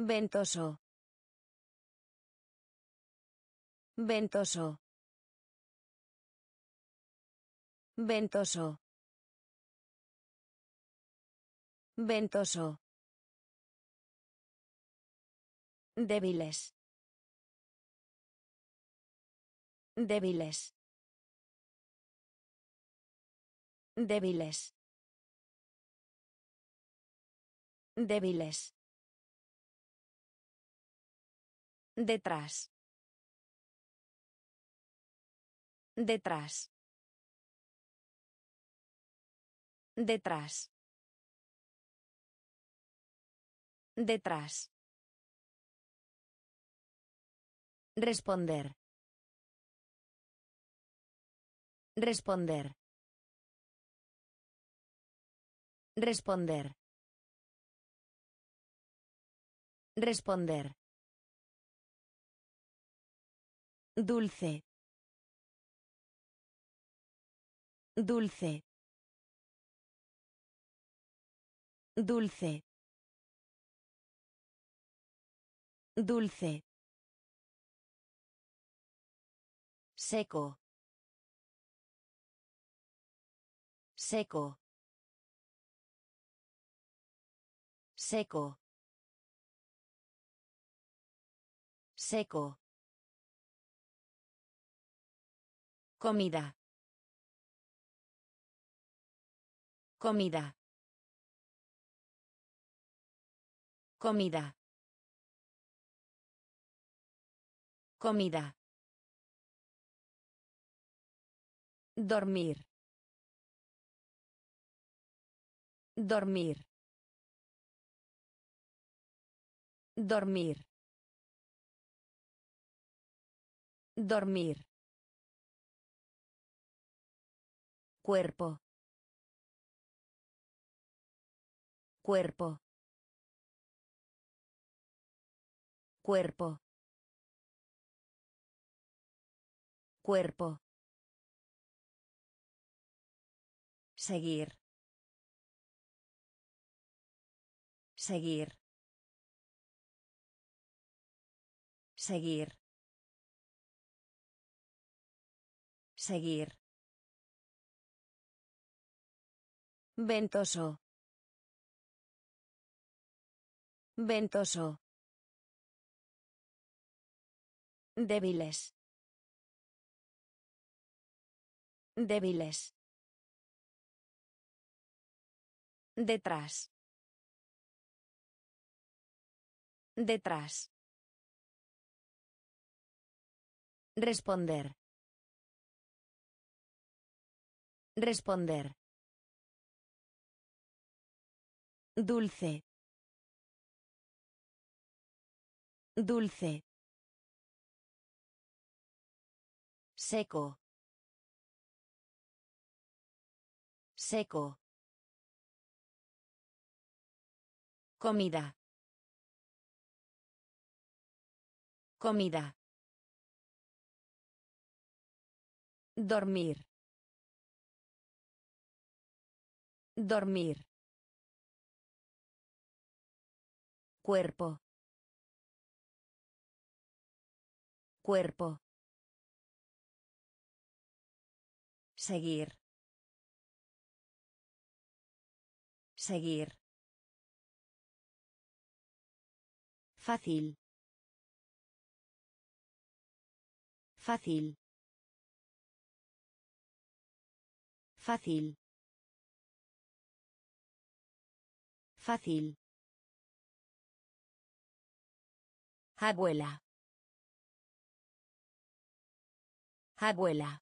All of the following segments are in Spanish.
Ventoso. Ventoso. Ventoso. Ventoso. Débiles. Débiles. Débiles. Débiles. Detrás. Detrás. Detrás. Detrás. Responder. Responder. Responder. Responder. Dulce. Dulce. Dulce. Dulce. Seco. Seco. Seco. Seco. Comida. Comida. Comida. Comida. Dormir. Dormir. Dormir. Dormir. Cuerpo. Cuerpo. Cuerpo. Cuerpo. Seguir. Seguir. Seguir. Seguir. Ventoso. Ventoso. Débiles. Débiles. Detrás. Detrás. Responder. Responder. Dulce. Dulce. Seco. Seco. Comida. Comida. Dormir. Dormir. Cuerpo. Cuerpo. Seguir. Seguir. Fácil. Fácil. Fácil. Fácil. Abuela. Abuela.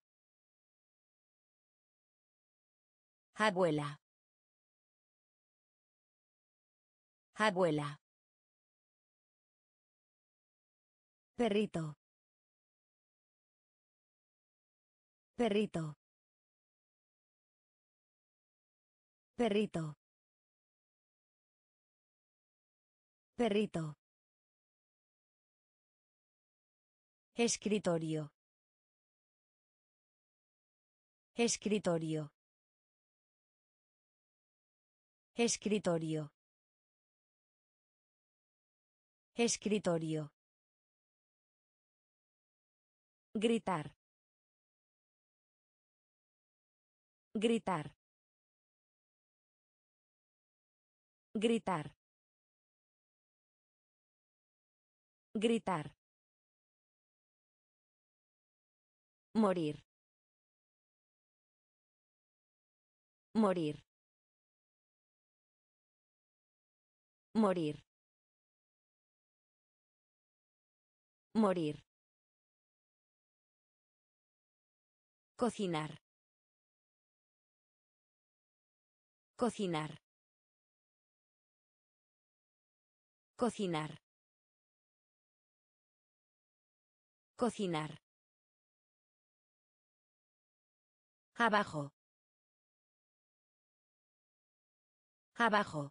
Abuela. Abuela. Perrito. Perrito. Perrito. Perrito. Escritorio. Escritorio. Escritorio. Escritorio. Gritar. Gritar. Gritar. Gritar. Morir. Morir. Morir. Morir. Cocinar. Cocinar. Cocinar. Cocinar. Abajo. Abajo.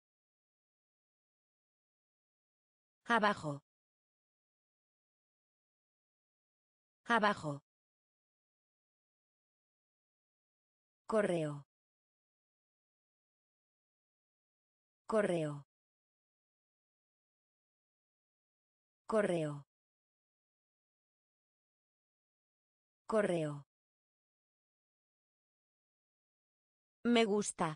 Abajo. Abajo. Correo. Correo. Correo. Correo. Me gusta.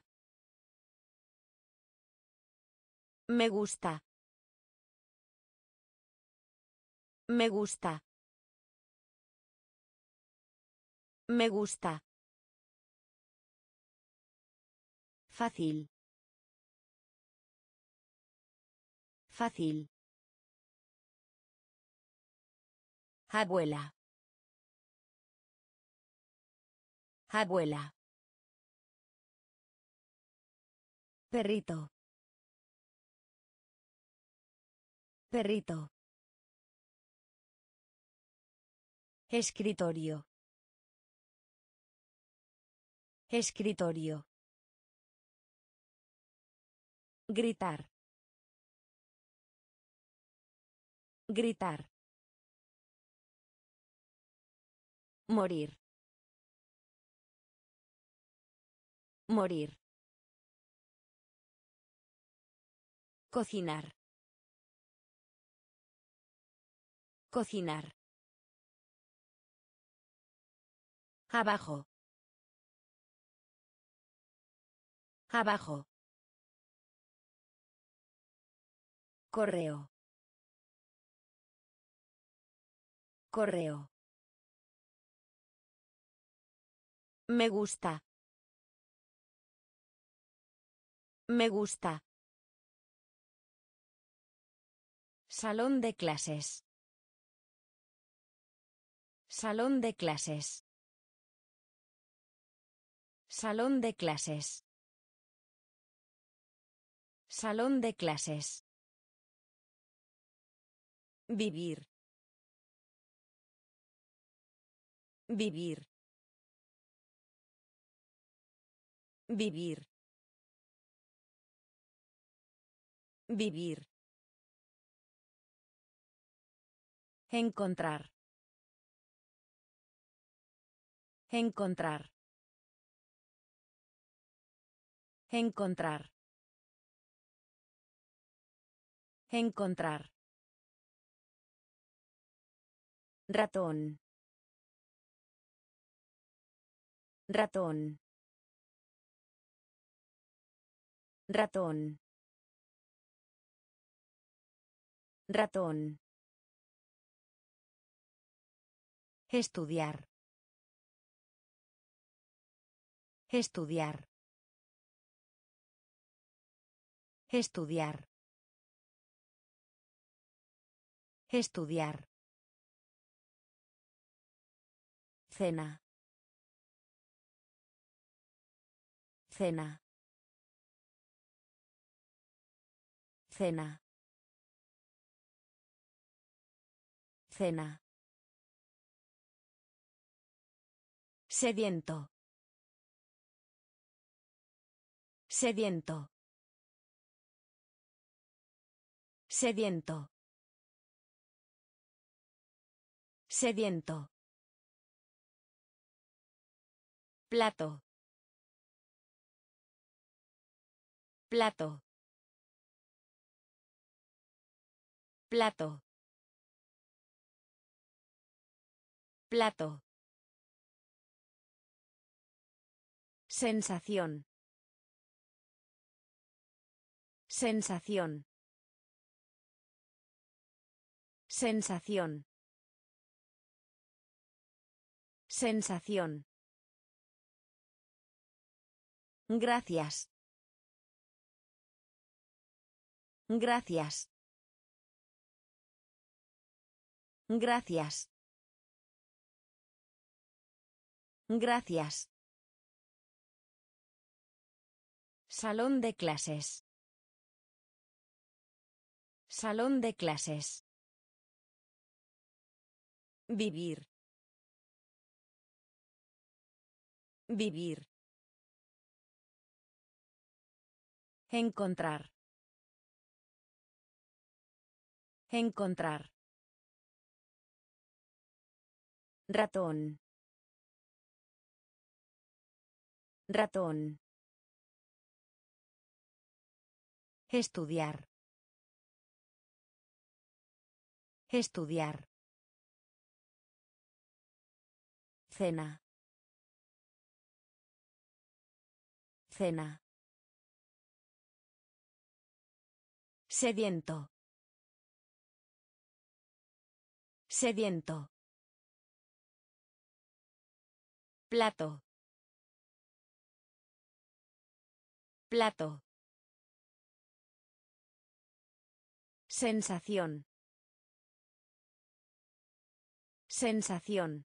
Me gusta. Me gusta. Me gusta. Fácil. Fácil. Abuela. Abuela. Perrito. Perrito. Escritorio. Escritorio. Gritar. Gritar. Morir. Morir. Cocinar. Cocinar. Abajo. Abajo. Correo. Correo. Me gusta. Me gusta. Salón de clases. Salón de clases. Salón de clases. Salón de clases. Vivir. Vivir. Vivir. Vivir. Encontrar. Encontrar. Encontrar. Encontrar. Ratón. Ratón. Ratón. Ratón. Estudiar. Estudiar. Estudiar. Estudiar. Cena. Cena. Cena. Cena. Sediento. Sediento. Sediento. Sediento. Plato. Plato. Plato. Plato. Sensación. Sensación. Sensación. Sensación. Gracias. Gracias. Gracias. Gracias. Salón de clases. Salón de clases. Vivir. Vivir. Encontrar. Encontrar. Ratón. Ratón. Estudiar. Estudiar. Cena. Cena. Sediento. Sediento. Plato. Plato. Sensación. Sensación.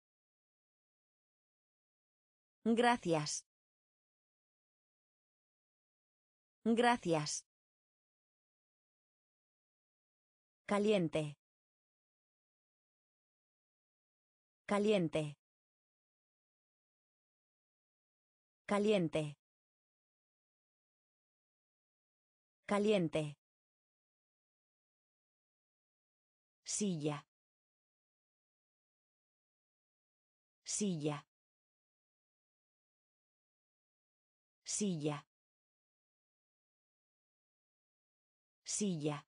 Gracias. Gracias. Caliente. Caliente. Caliente. Caliente. Silla. Silla. Silla. Silla.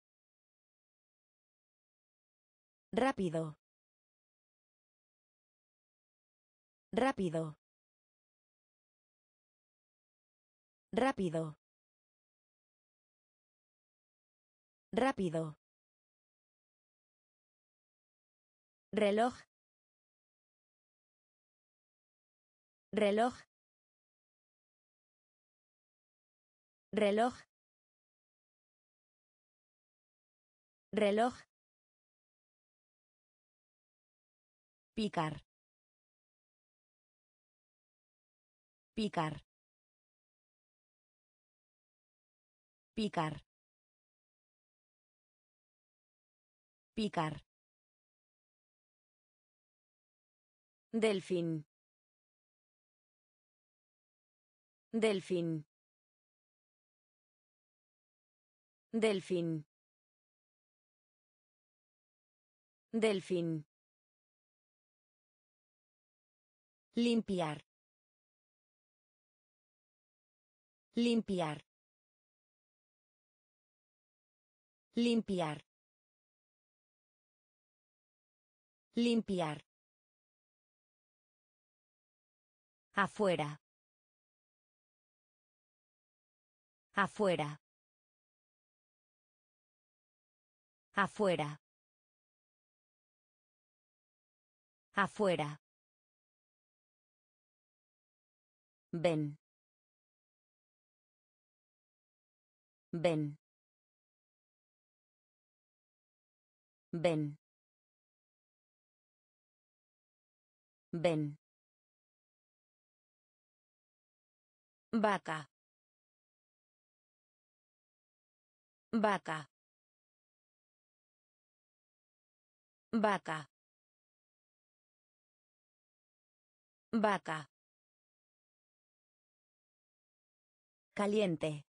Rápido. Rápido. Rápido. Rápido. Reloj. Reloj. Reloj. Reloj. Picar. Picar. Picar. Picar. Delfín. Delfín. Delfín. Delfín. Limpiar. Limpiar. Limpiar. Limpiar. Afuera. Afuera. Afuera. Afuera. Ven. Ven. Ven. Ven. Vaca. Vaca. Vaca. Vaca. Caliente.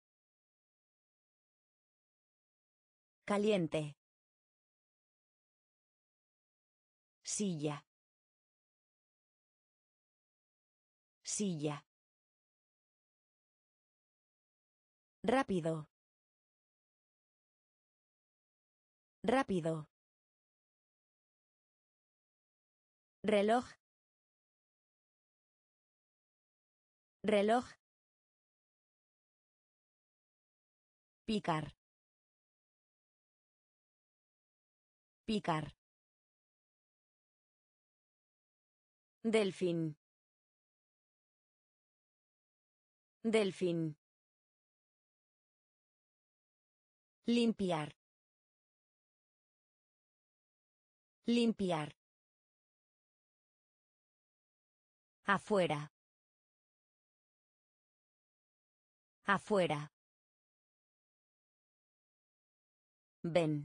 Caliente. Silla. Silla. Rápido. Rápido. Reloj. Reloj. Picar. Picar. Delfín. Delfín. Limpiar. Limpiar. Afuera. Afuera. Ven.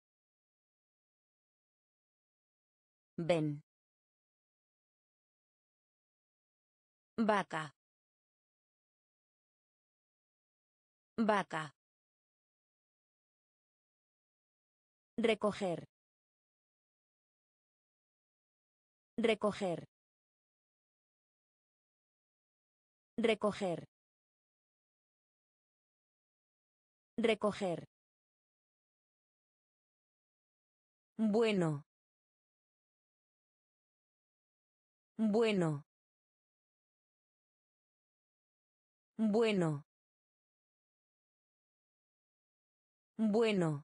Ven. Vaca. Vaca. Recoger. Recoger. Recoger. Recoger. Bueno. Bueno. Bueno. Bueno.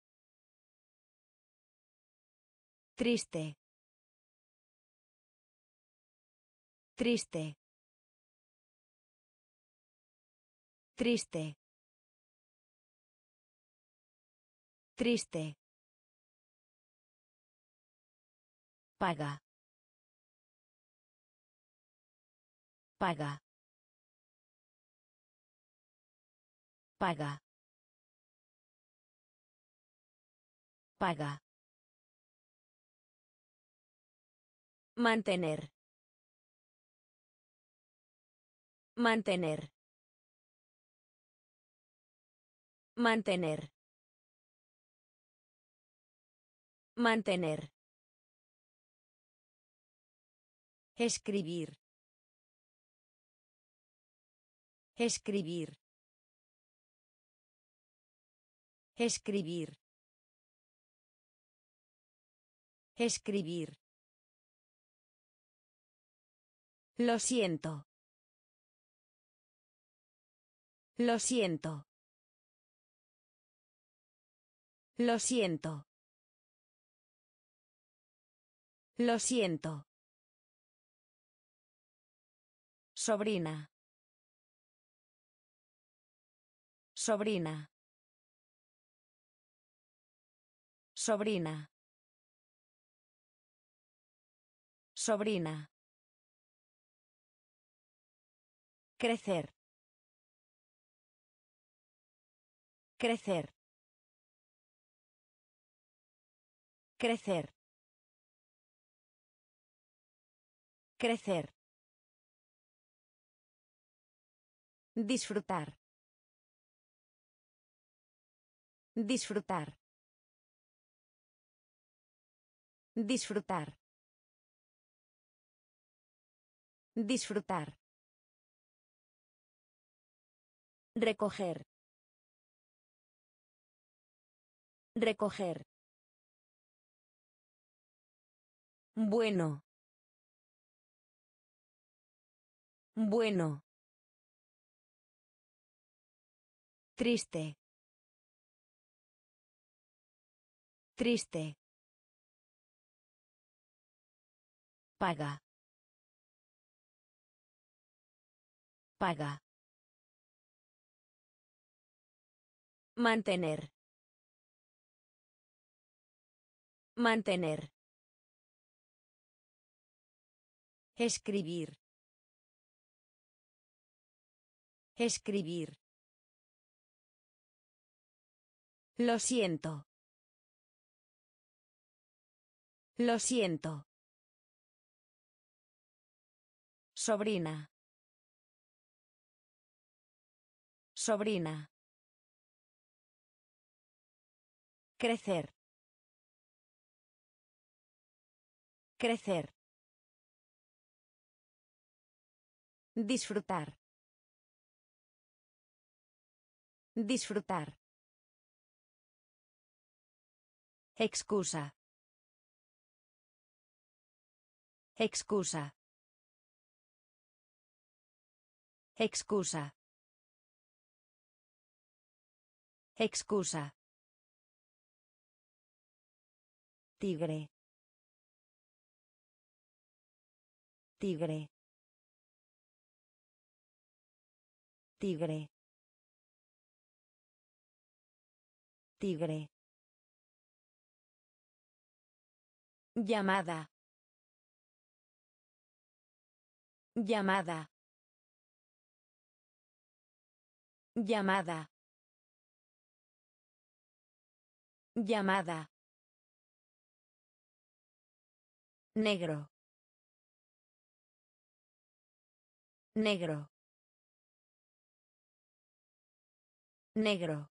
Triste. Triste. Triste. Triste. Paga. Paga. Paga. Paga. Mantener. Mantener. Mantener. Mantener. Escribir. Escribir. Escribir. Escribir. Lo siento. Lo siento. Lo siento. Lo siento. Sobrina. Sobrina. Sobrina. Sobrina. Crecer. Crecer. Crecer. Crecer. Disfrutar. Disfrutar. Disfrutar. Disfrutar. Recoger. Recoger. Bueno. Bueno. Triste. Triste. Paga. Paga. Mantener. Mantener. Escribir. Escribir. Lo siento. Lo siento. Sobrina. Sobrina. Crecer. Crecer. Disfrutar. Disfrutar. Excusa. Excusa. Excusa. Excusa. Tigre. Tigre. Tigre. Tigre. Llamada. Llamada. Llamada. Llamada. Negro. Negro. Negro.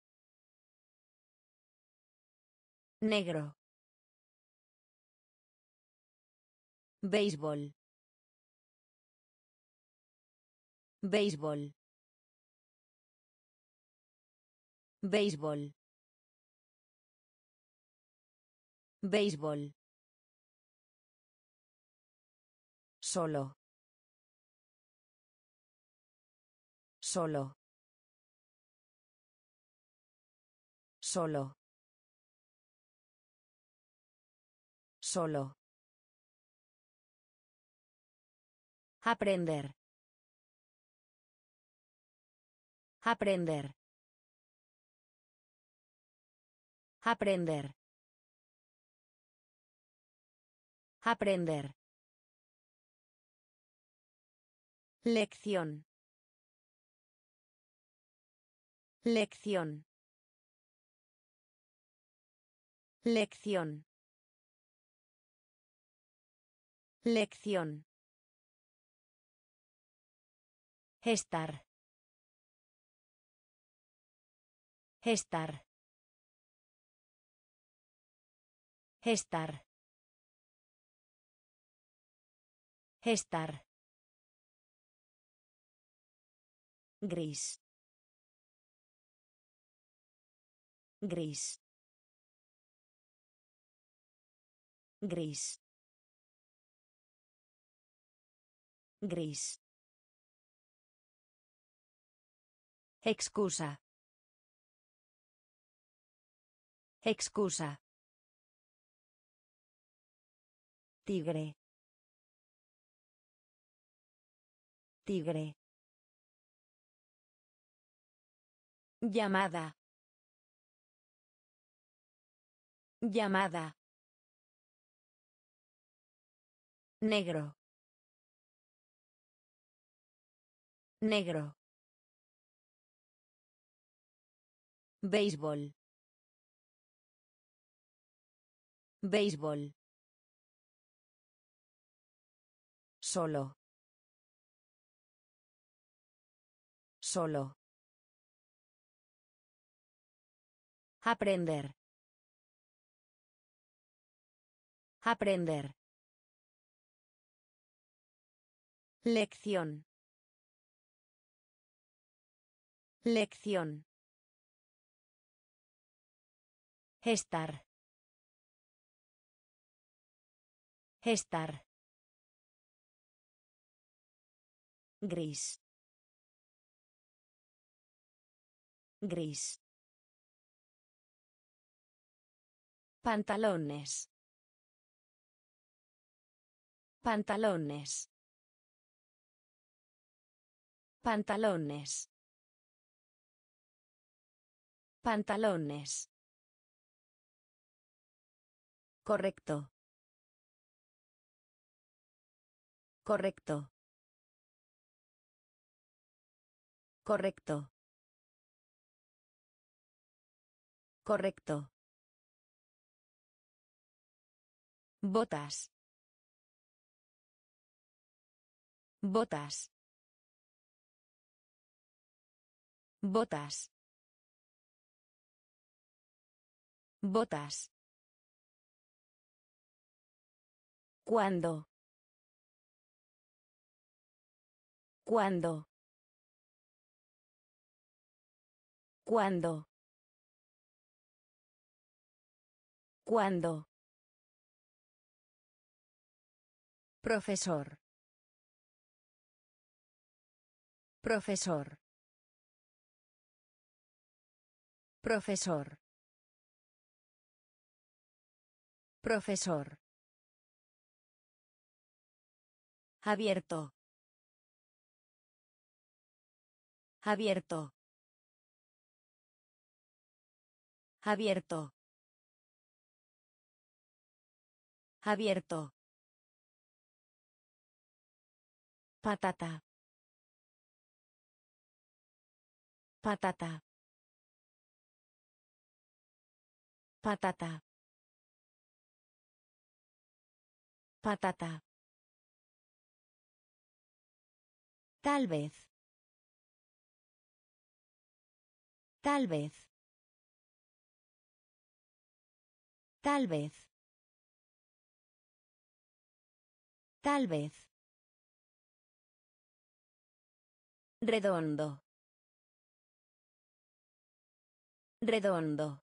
Negro. Béisbol. Béisbol. Béisbol. Béisbol. Solo. Solo. Solo. Solo. Aprender. Aprender. Aprender. Aprender. Lección. Lección. Lección. Lección. Estar. Estar. Estar. Estar. Gris. Gris. Gris. Gris. Excusa. Excusa. Tigre. Tigre. Llamada. Llamada. Negro. Negro. Béisbol. Béisbol. Solo. Solo. Aprender. Aprender. Lección. Lección. Estar. Estar. Gris. Gris. Pantalones. Pantalones. Pantalones. Pantalones. Correcto. Correcto. Correcto. Correcto. Botas. Botas. Botas. Botas. ¿Cuándo? ¿Cuándo? ¿Cuándo? Cuando. Profesor. Profesor. Profesor. Profesor. Abierto. Abierto. Abierto. Abierto. Patata. Patata. Patata. Patata. Tal vez. Tal vez. Tal vez. Tal vez. Redondo. Redondo.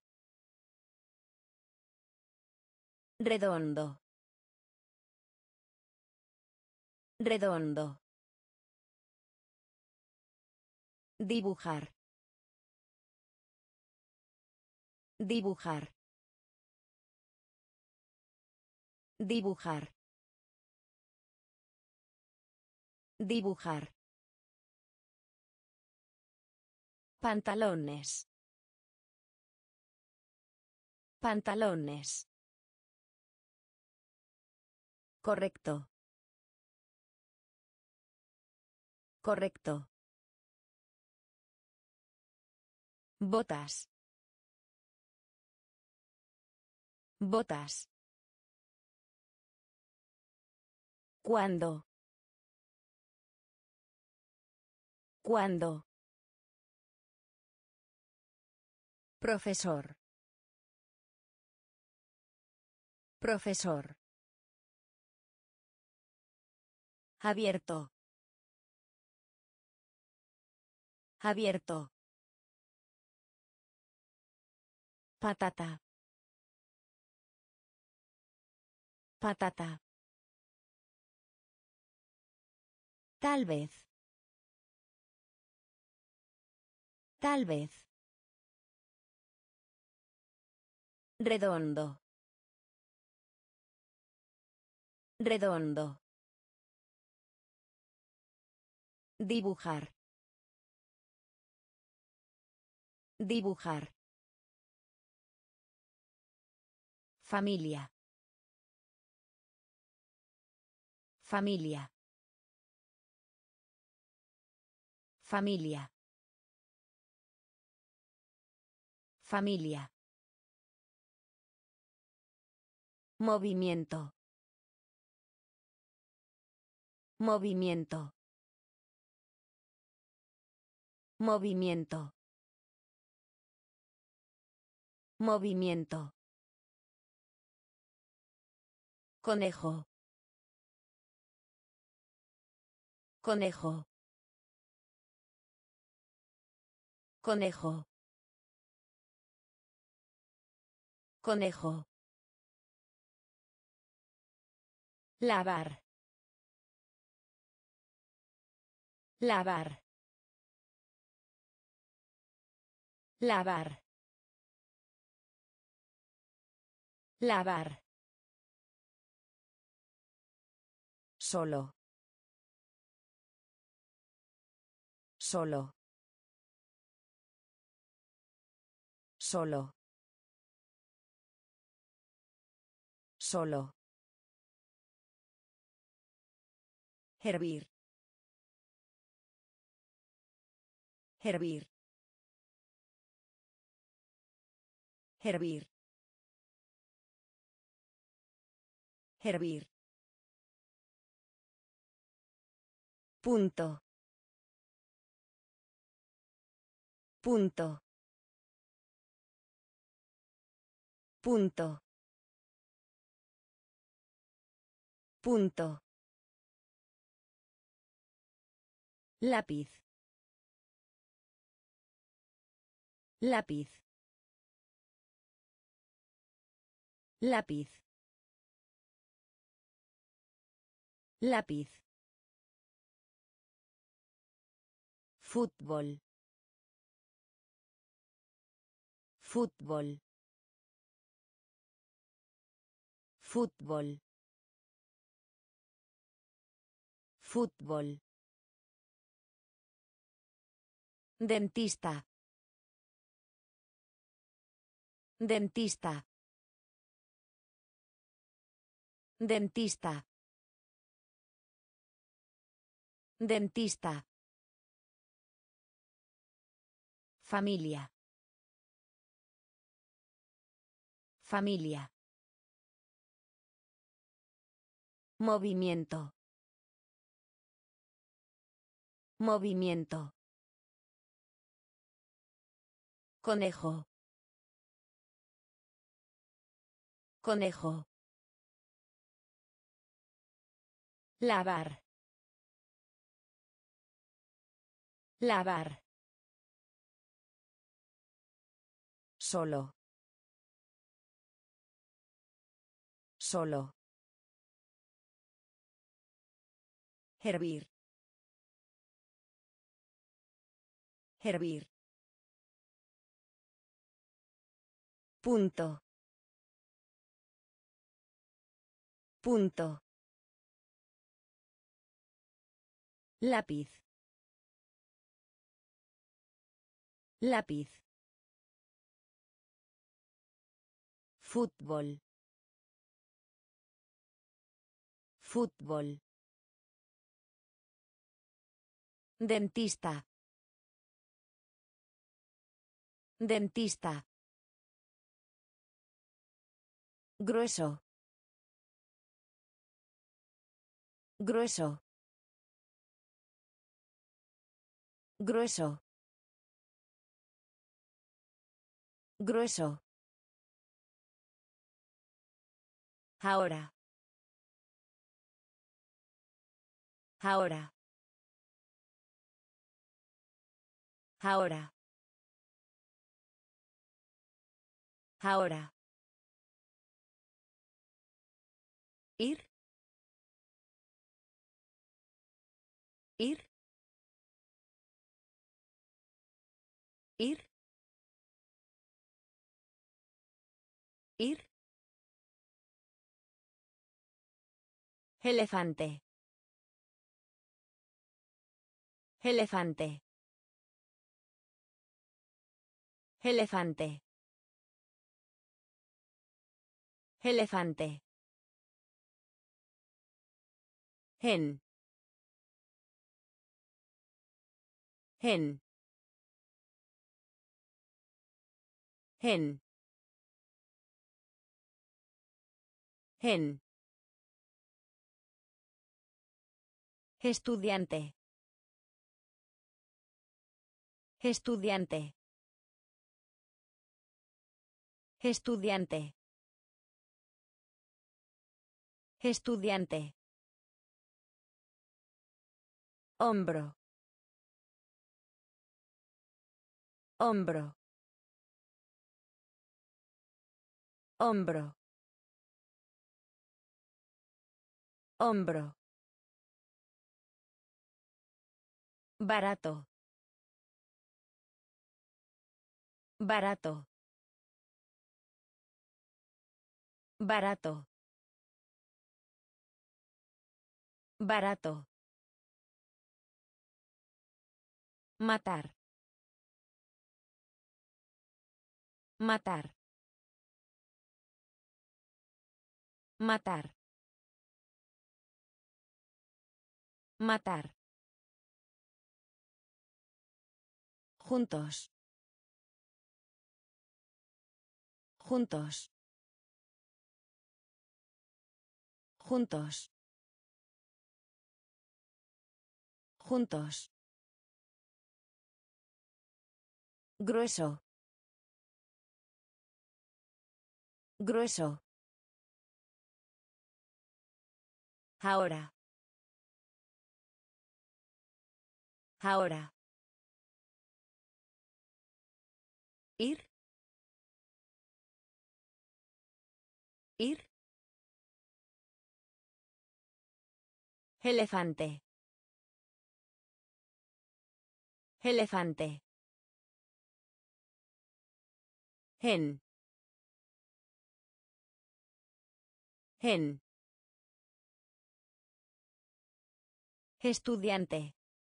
Redondo. Redondo. Dibujar. Dibujar. Dibujar. Dibujar. Pantalones. Pantalones. Correcto. Correcto. Botas. Botas. Cuando. Cuando. Profesor. Profesor. Abierto. Abierto. Patata. Patata. Tal vez. Tal vez. Redondo. Redondo. Dibujar. Dibujar. Familia. Familia. Familia. Familia. Movimiento. Movimiento. Movimiento. Movimiento. Conejo. Conejo. Conejo. Conejo. Lavar. Lavar. Lavar. Lavar. Solo. Solo. Solo. Solo. Hervir. Hervir. Hervir. Hervir. Punto. Punto. Punto. Punto. Lápiz. Lápiz. Lápiz. Lápiz. Fútbol. Fútbol. Fútbol. Fútbol. Dentista. Dentista. Dentista. Dentista. Familia. Familia. Movimiento. Movimiento. Conejo. Conejo. Lavar. Lavar. Solo. Solo. Hervir. Hervir. Punto. Punto. Lápiz. Lápiz. Fútbol. Fútbol. Dentista. Dentista. Grueso. Grueso. Grueso. Grueso. Ahora. Ahora. Ahora. Ahora. Ir. Ir. Ir. Ir. Elefante. Elefante. Elefante. Elefante. En. En. En. En. Estudiante. Estudiante. Estudiante. Estudiante. Hombro. Hombro. Hombro. Hombro. Barato. Barato. Barato. Barato. Matar. Matar. Matar. Matar. Juntos. Juntos. Juntos. Juntos. Grueso. Grueso. Ahora. Ahora. Ir. Elefante. Elefante. En. En. Estudiante.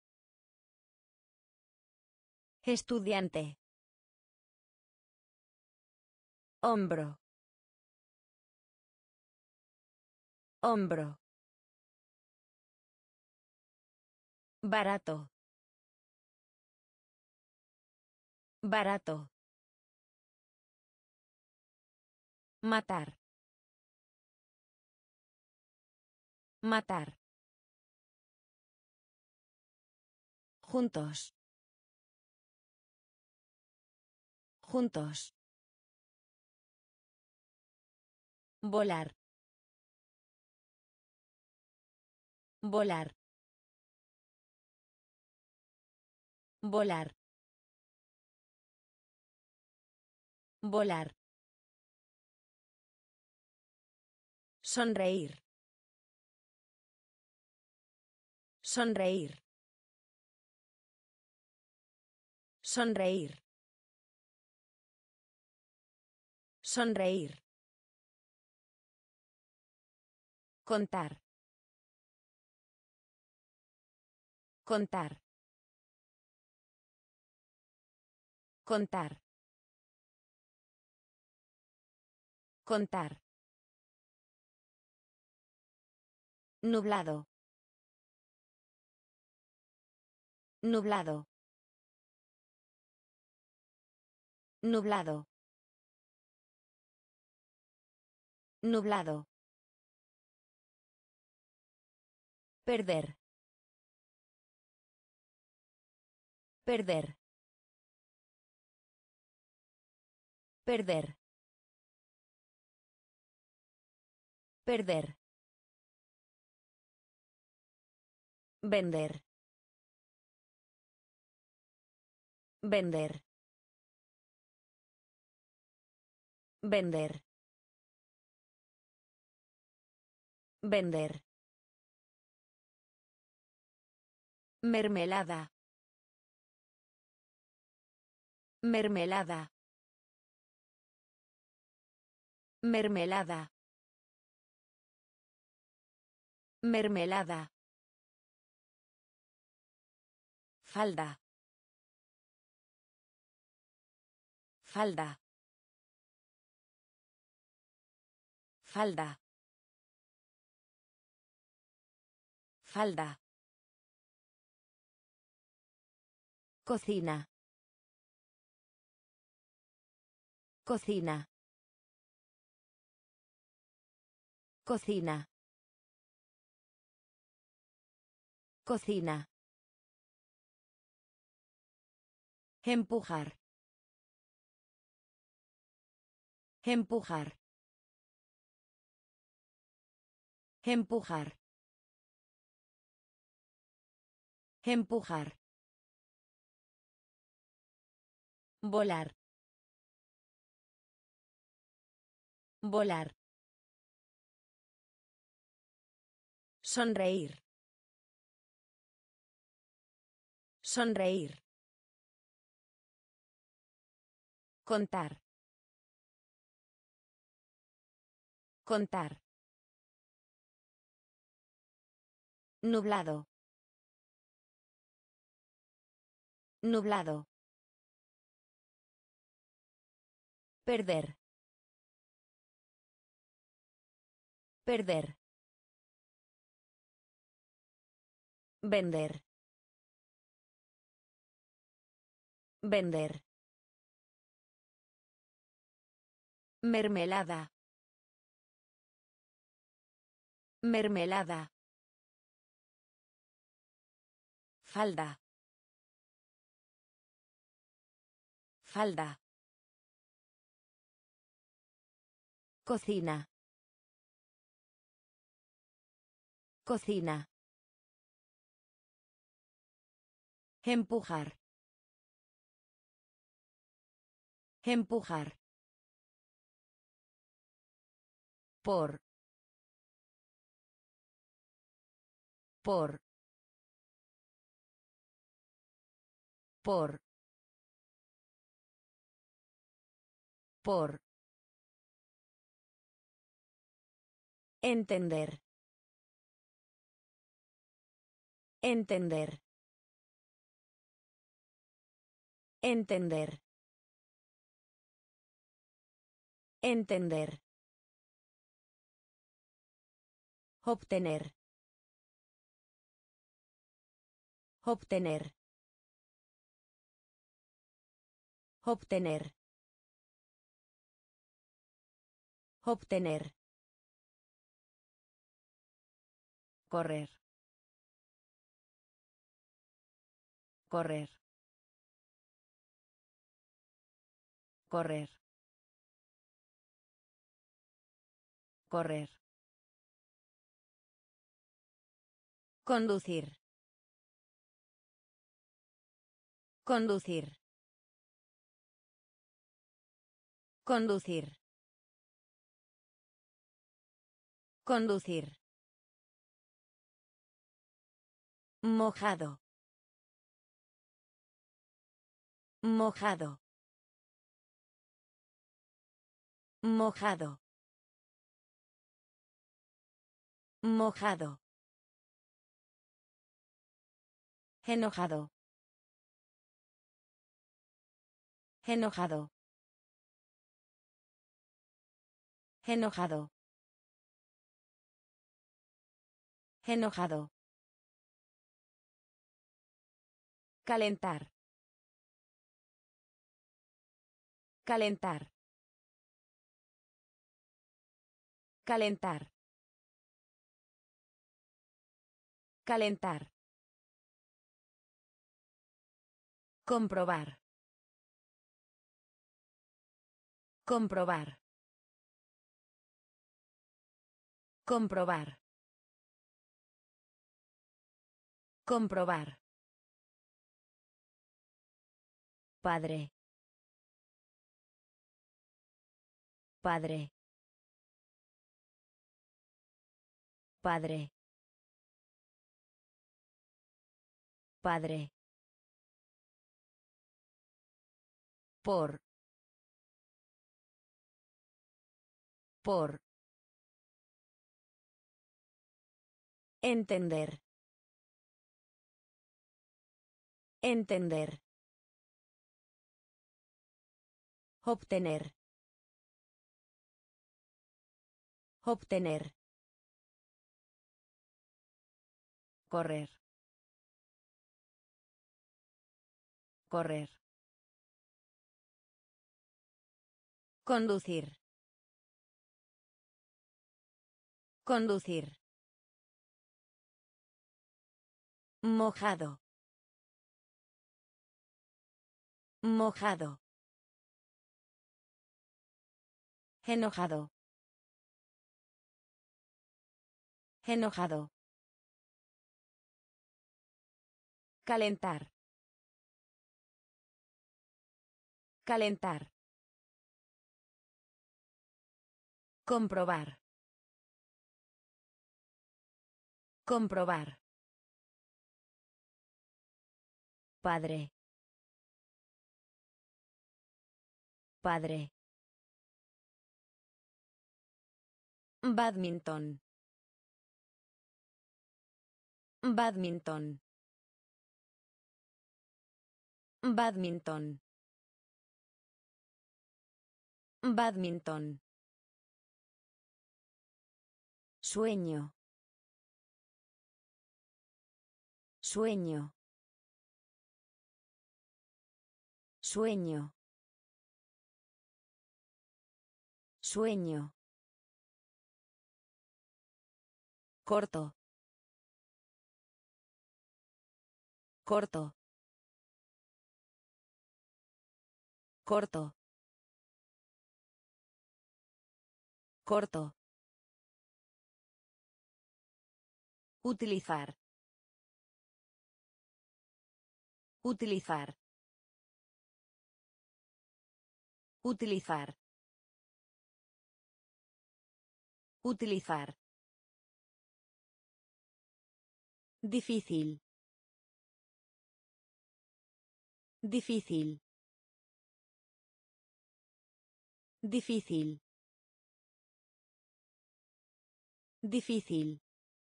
Estudiante. Hombro. Hombro. Barato. Barato. Matar. Matar. Juntos. Juntos. Volar. Volar. Volar. Volar. Sonreír. Sonreír. Sonreír. Sonreír. Contar. Contar. Contar. Contar. Nublado. Nublado. Nublado. Nublado. Perder. Perder. Perder. Perder. Vender. Vender. Vender. Vender. Mermelada. Mermelada. Mermelada. Mermelada. Falda. Falda. Falda. Falda. Cocina. Cocina. Cocina. Cocina. Empujar. Empujar. Empujar. Empujar. Volar. Volar. Sonreír. Sonreír. Contar. Contar. Nublado. Nublado. Perder. Perder. Vender. Vender. Mermelada. Mermelada. Falda. Falda. Cocina. Cocina. Empujar. Empujar. Por. Por. Por. Por. Entender. Entender. Entender. Entender. Obtener. Obtener. Obtener. Obtener. Correr. Correr. Correr. Correr. Conducir. Conducir. Conducir. Conducir. Mojado. Mojado. Mojado. Mojado. Enojado. Enojado. Enojado. Enojado. Calentar. Calentar. Calentar. Calentar. Comprobar. Comprobar. Comprobar. Comprobar. Padre. Padre. Padre. Padre. Por. Por. Entender. Entender. Obtener. Obtener. Correr. Correr. Conducir. Conducir. Mojado. Mojado. Enojado. Enojado. Calentar. Calentar. Comprobar. Comprobar. Padre. Padre. Badminton. Badminton. Badminton. Badminton. Sueño. Sueño. Sueño. Sueño. Corto. Corto. Corto. Corto. Utilizar. Utilizar. Utilizar. Utilizar. Difícil. Difícil. Difícil. Difícil.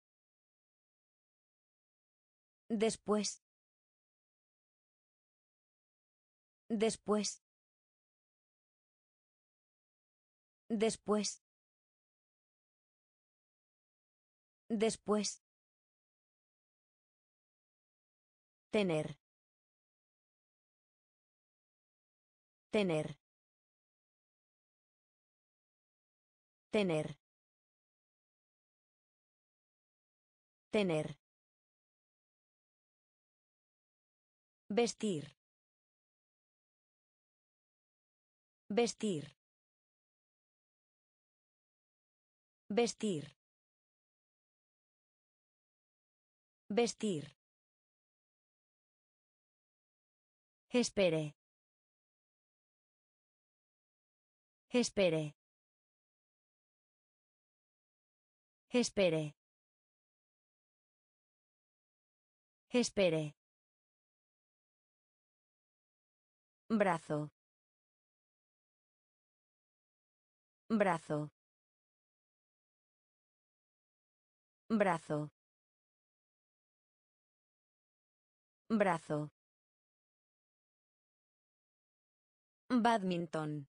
Después. Después. Después. Después. Tener. Tener. Tener. Tener. Vestir. Vestir. Vestir. Vestir. Espere. Espere. Espere. Espere. Brazo. Brazo. Brazo. Brazo. Badminton.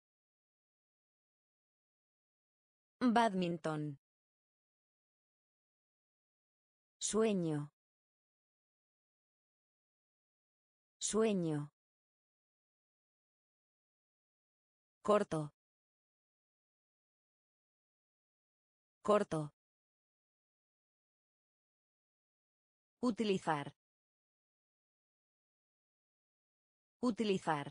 Badminton. Sueño. Sueño. Corto. Corto. Utilizar. Utilizar.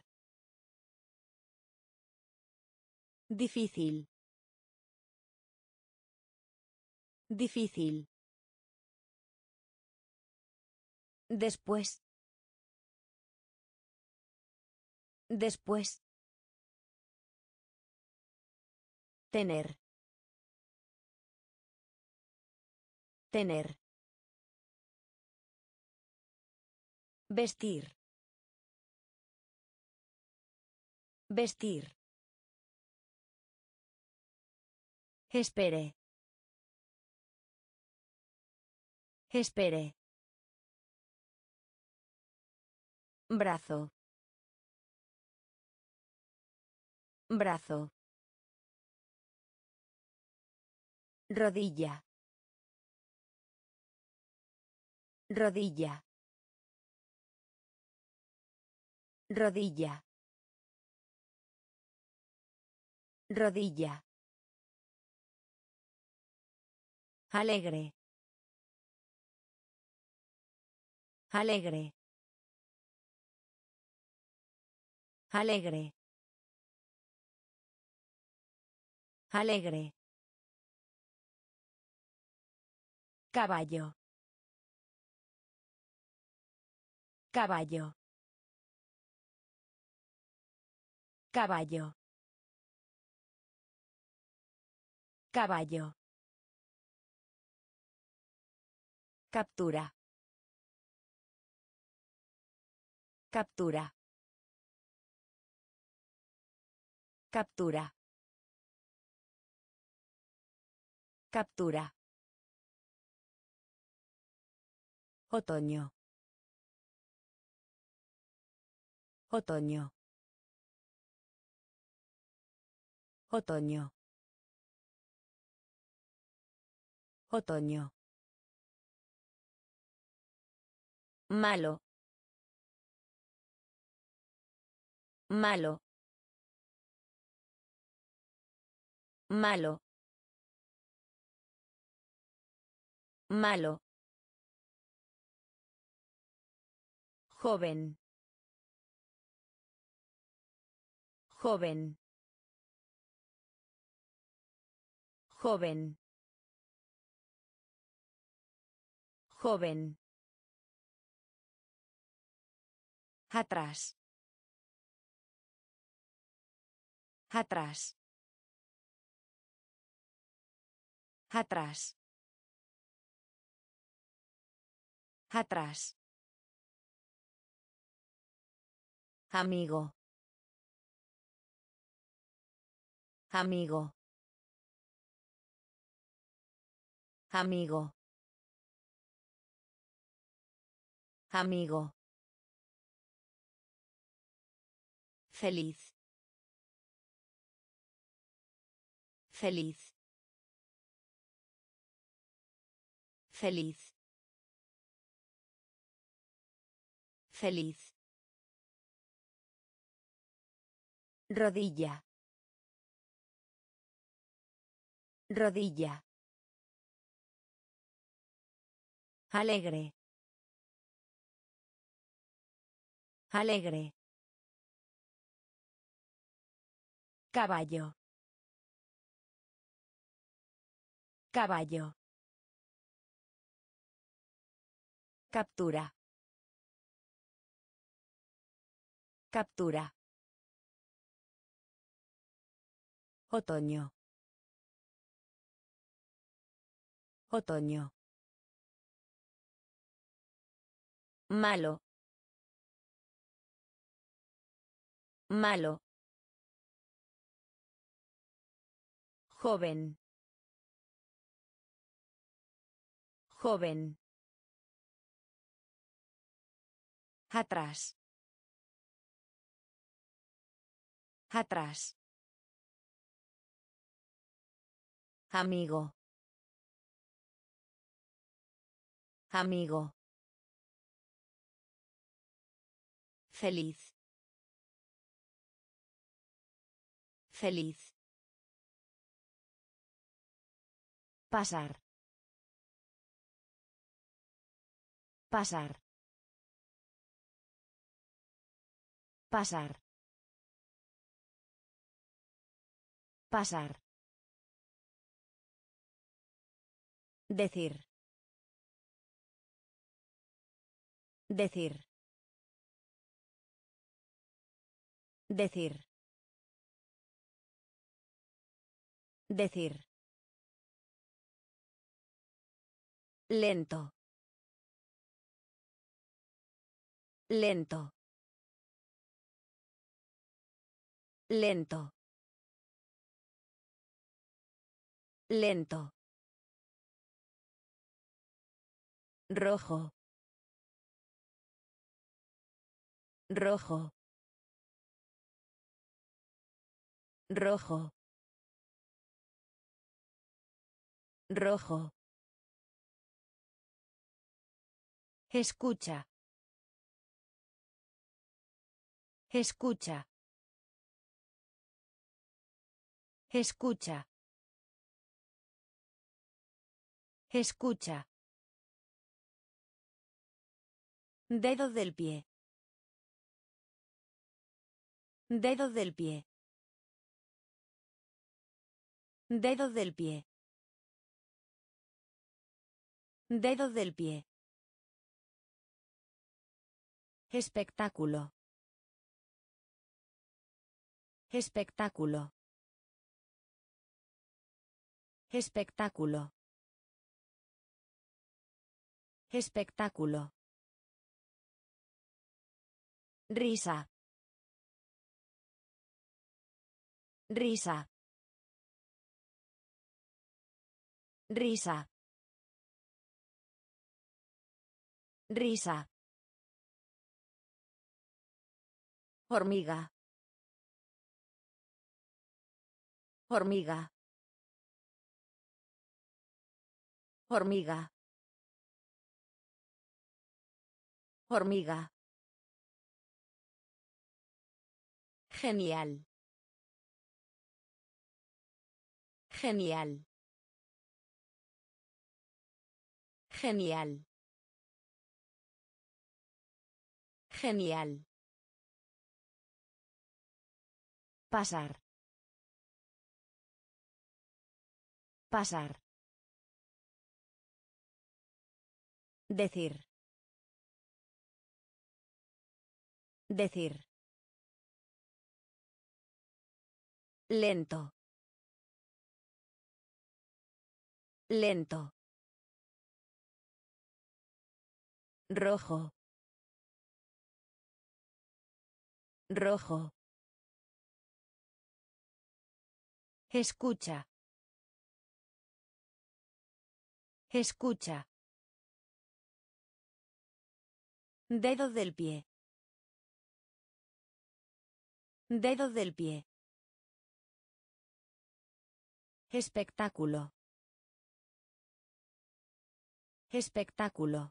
Difícil. Difícil. Después. Después. Tener. Tener. Vestir. Vestir. Espere. Espere. Brazo. Brazo. Rodilla. Rodilla. Rodilla. Rodilla. Alegre. Alegre. Alegre. Alegre. Caballo. Caballo. Caballo. Caballo. Captura. Captura. Captura. Captura. Otoño. Otoño. Otoño. Otoño. Malo. Malo. Malo. Malo. Joven. Joven. Joven. Joven. Atrás. Atrás. Atrás. Atrás. Amigo. Amigo. Amigo. Amigo. Feliz. Feliz. Feliz. Feliz. Rodilla. Rodilla. Alegre. Alegre. Caballo. Caballo. Captura. Captura. Otoño. Otoño. Malo. Malo. Joven. Joven. Atrás. Atrás. Amigo. Amigo. Feliz. Feliz. Pasar. Pasar. Pasar. Pasar. Decir. Decir. Decir. Decir. Lento. Lento. Lento. Lento. Rojo. Rojo. Rojo. Rojo. Escucha. Escucha. Escucha. Escucha. Dedo del pie. Dedo del pie. Dedo del pie. Dedo del pie. Espectáculo. Espectáculo. Espectáculo. Espectáculo. Risa. Risa. Risa. Risa. Hormiga. Hormiga. Hormiga. Hormiga. Genial. Genial. Genial. Genial. Pasar. Pasar. Decir. Decir. Lento. Lento. Rojo. Rojo. Escucha. Escucha. Dedo del pie. Dedo del pie. Espectáculo. Espectáculo.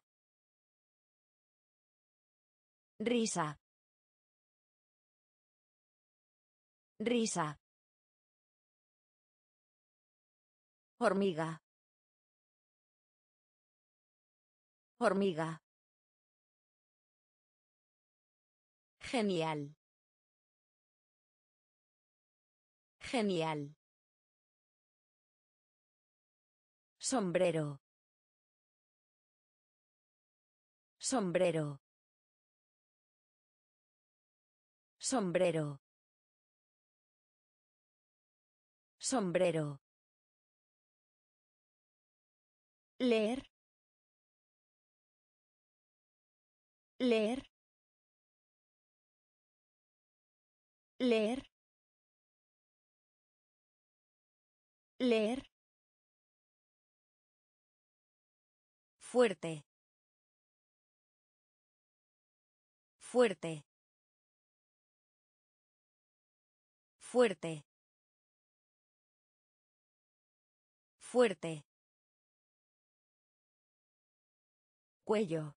Risa. Risa. Hormiga. Hormiga. Genial. Genial. Sombrero. Sombrero. Sombrero. Sombrero. Leer. Leer. Leer. Leer. Fuerte. Fuerte. Fuerte. Fuerte. Cuello.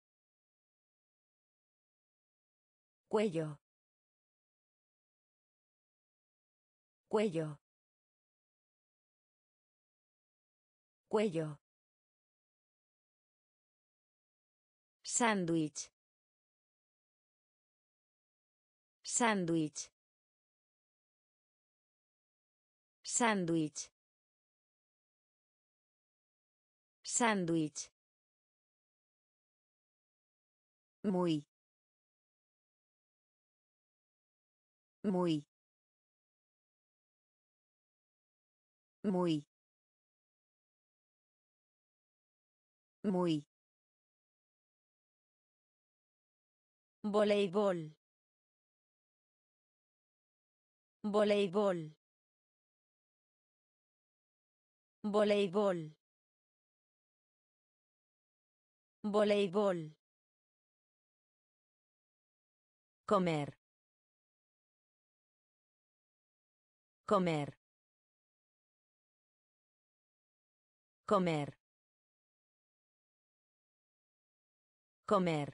Cuello. Cuello. Cuello. Sándwich. Sándwich. Sándwich. Sándwich. Muy. Muy. Muy. Muy. Voleibol. Voleibol. Voleibol. Voleibol. Comer. Comer. Comer. Comer.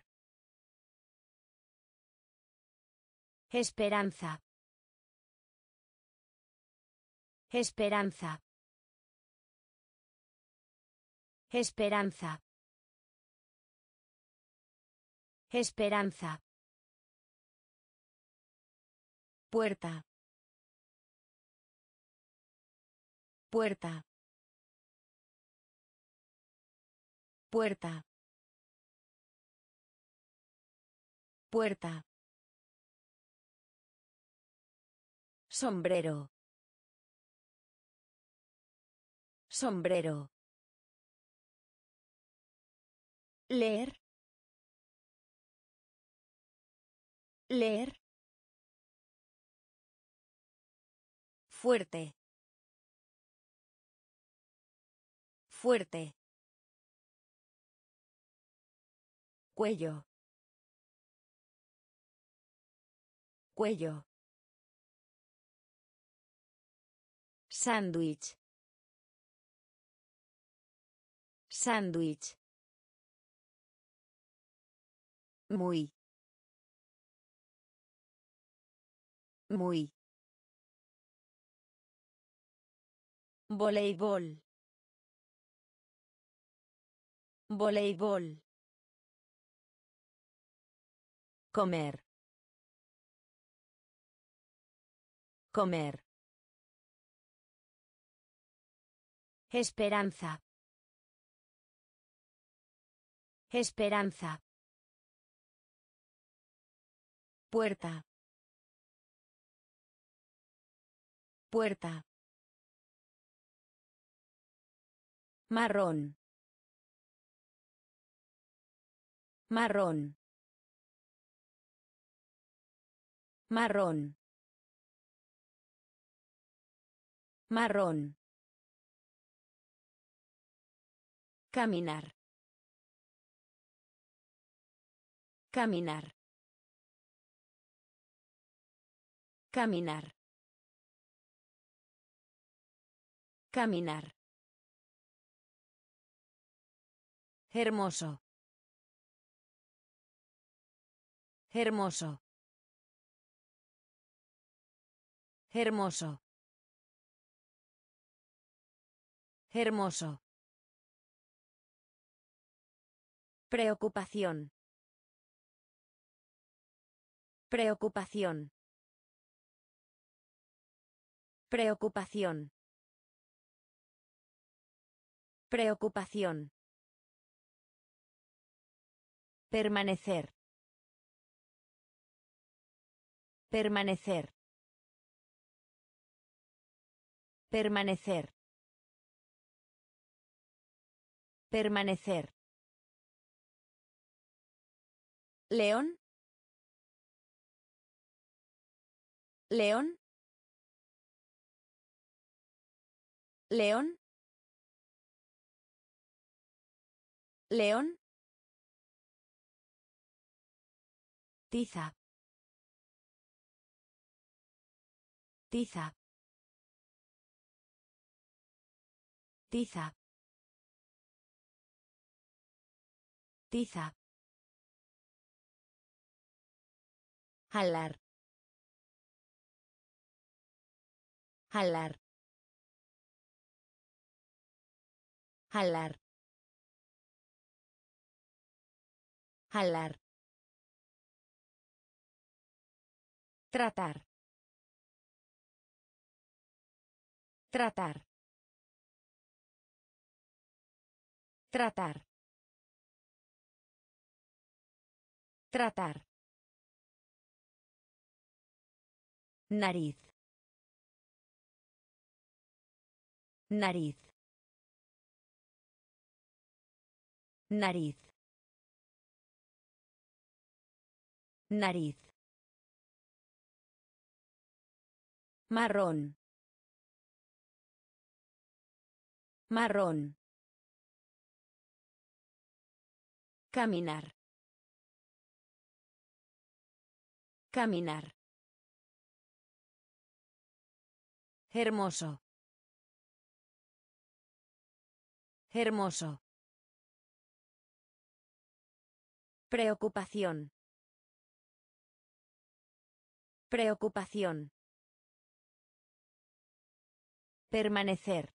Esperanza. Esperanza. Esperanza. Esperanza. Puerta. Puerta. Puerta. Puerta. Sombrero. Sombrero. Leer. Leer. Fuerte. Fuerte. Cuello. Cuello. Sándwich. Sándwich. Muy. Muy. Voleibol. Voleibol. Comer. Comer. Esperanza. Esperanza. Puerta. Puerta. Marrón. Marrón. Marrón. Marrón. Caminar. Caminar. Caminar. Caminar. Hermoso. Hermoso. Hermoso. Hermoso. Preocupación. Preocupación. Preocupación. Preocupación. Permanecer. Permanecer. Permanecer. Permanecer. León. León. León. León. Tiza. Tiza. Tiza. Tiza. Jalar. Jalar. Jalar. Jalar. Tratar. Tratar. Tratar. Tratar. Nariz. Nariz. Nariz. Nariz. Marrón. Marrón. Caminar. Caminar. Hermoso. Hermoso. Preocupación. Preocupación. Permanecer.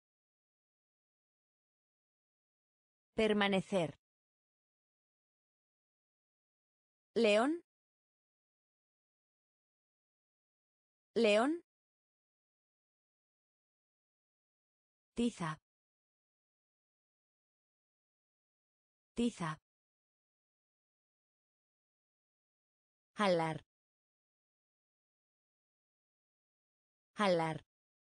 Permanecer. León. León. Tiza. Tiza. Jalar. Jalar.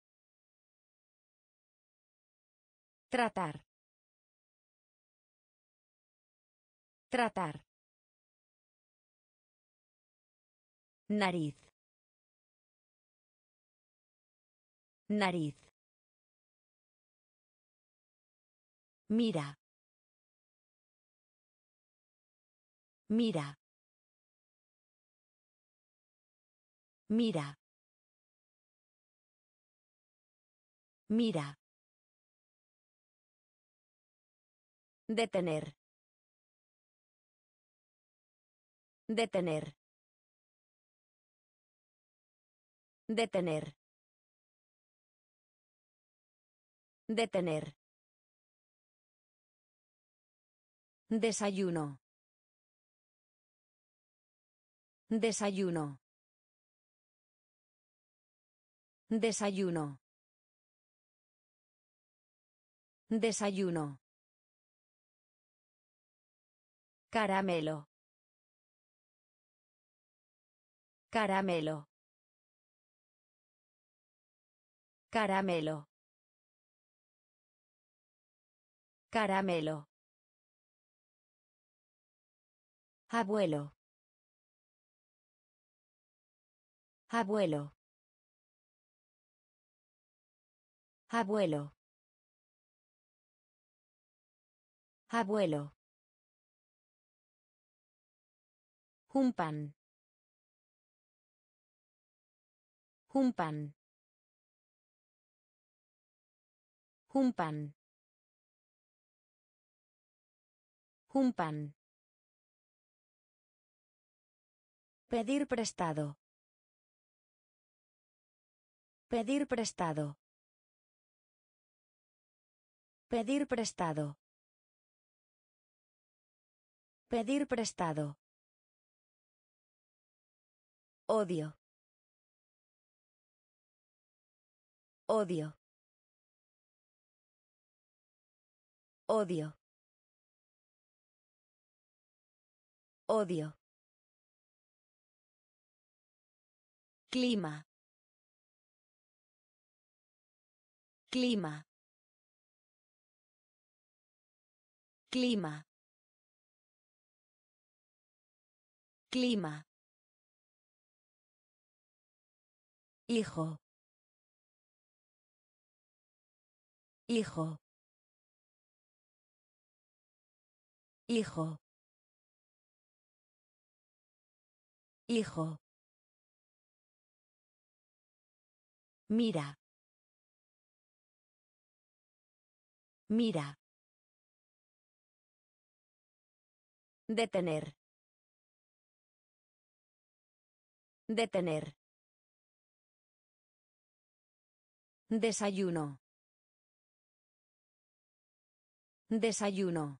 Tratar. Tratar. Nariz. Nariz. Mira. Mira. Mira. Mira. Detener. Detener. Detener. Detener. Desayuno. Desayuno. Desayuno. Desayuno. Caramelo. Caramelo. Caramelo. Caramelo. Abuelo. Abuelo. Abuelo. Abuelo. Un pan. Un pan. Un pan. Un pan. Pedir prestado. Pedir prestado. Pedir prestado. Pedir prestado. Odio. Odio. Odio. Odio. Clima. Clima. Clima. Clima. Hijo. Hijo. Hijo. Hijo. Mira. Mira. Detener. Detener. Desayuno. Desayuno.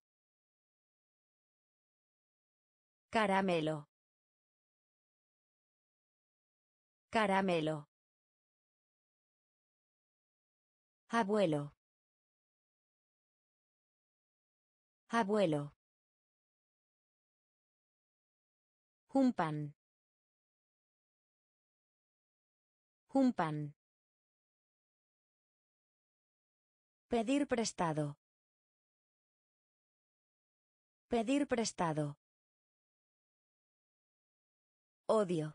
Caramelo. Caramelo. Abuelo. Abuelo. Un pan. Un pan. Pedir prestado. Pedir prestado. Odio.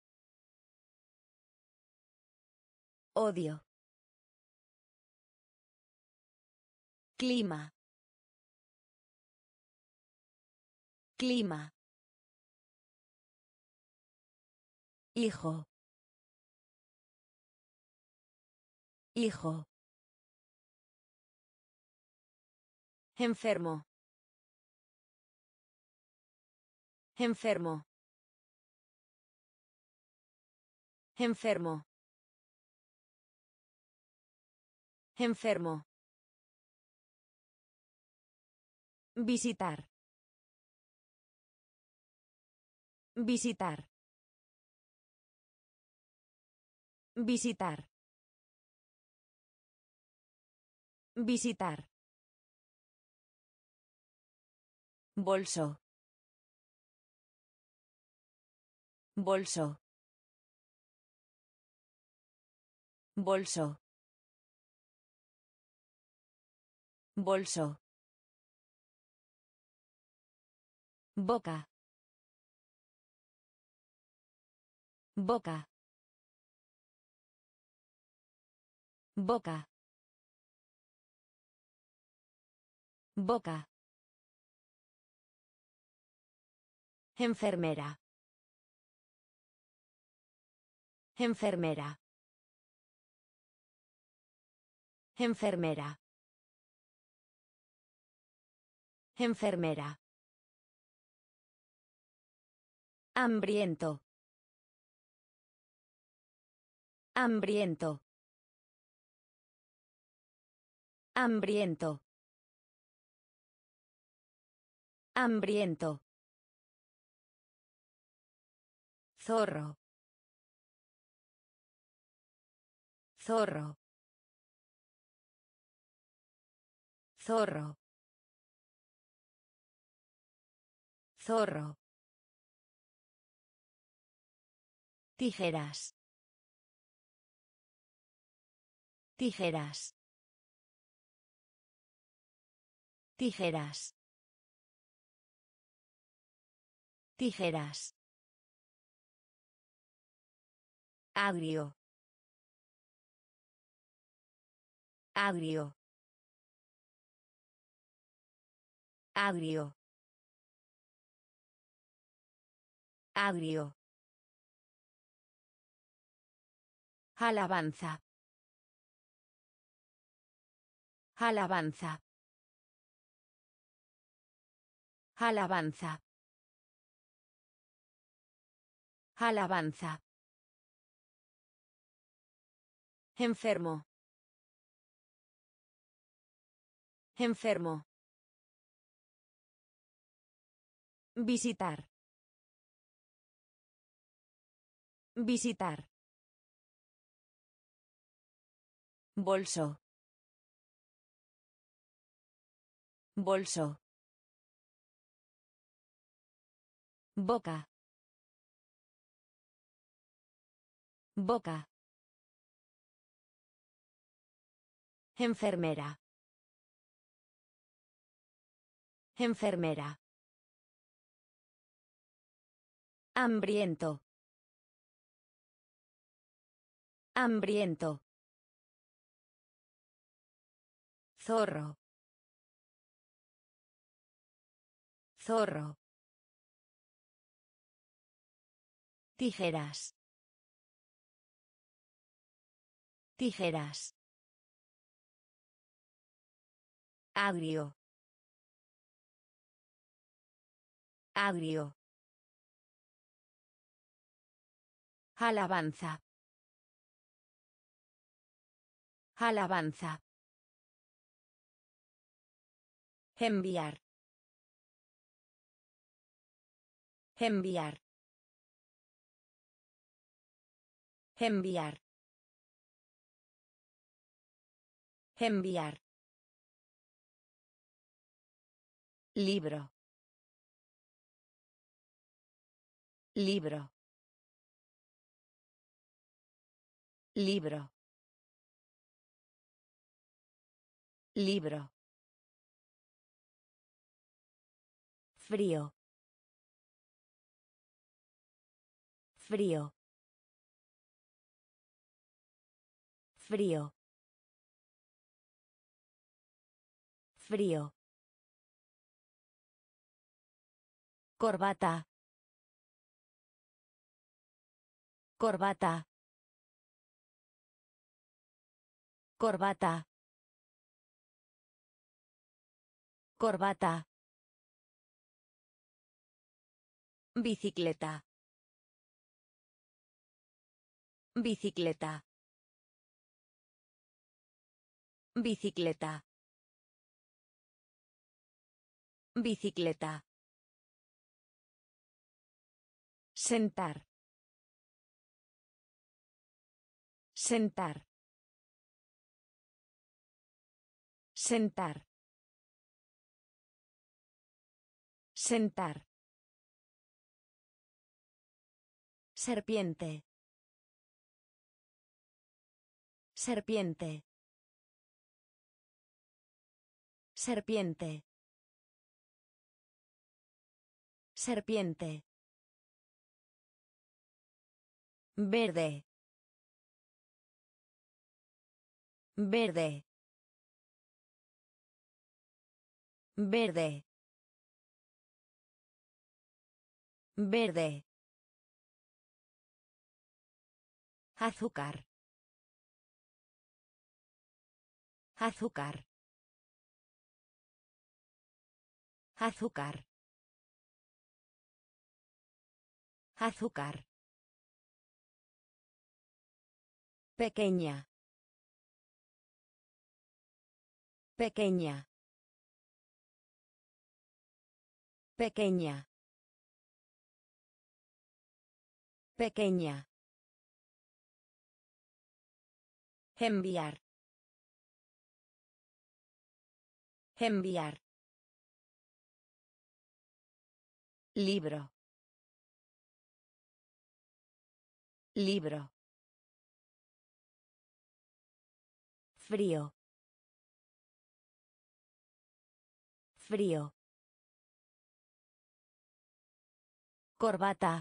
Odio. Clima. Clima. Hijo. Hijo. Enfermo. Enfermo. Enfermo. Enfermo. Visitar. Visitar. Visitar. Visitar. Bolso. Bolso. Bolso. Bolso. Boca. Boca. Boca. Boca. Enfermera. Enfermera. Enfermera. Enfermera. Hambriento. Hambriento. Hambriento. Hambriento. Zorro. Zorro. Zorro. Zorro. Tijeras. Tijeras. Tijeras. Tijeras. Agrio. Agrio. Agrio. Agrio. Alabanza. Alabanza. Alabanza. Alabanza. Enfermo. Enfermo. Visitar. Visitar. Bolso. Bolso. Boca. Boca. Enfermera. Enfermera. Hambriento. Hambriento. Zorro. Zorro. Tijeras. Tijeras. Agrio. Agrio. Alabanza. Alabanza. Enviar. Enviar. Enviar. Enviar. Libro. Libro. Libro. Libro. Frío. Frío. Frío. Frío. Corbata. Corbata. Corbata. Corbata. Bicicleta. Bicicleta. Bicicleta. Bicicleta. Sentar. Sentar. Sentar. Sentar. Serpiente. Serpiente. Serpiente. Serpiente. Verde. Verde. Verde. Verde. Azúcar. Azúcar. Azúcar. Azúcar. Pequeña. Pequeña. Pequeña. Pequeña. Enviar. Enviar. Libro. Libro. Frío. Frío. Corbata.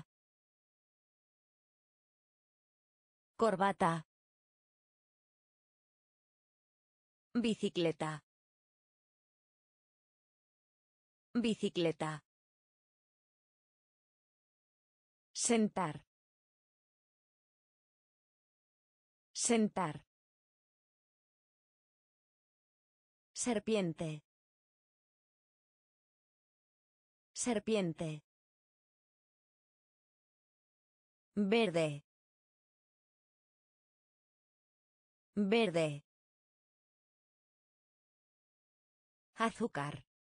Corbata. Bicicleta. Bicicleta. Sentar. Sentar. Serpiente. Serpiente. Verde. Verde. Azúcar.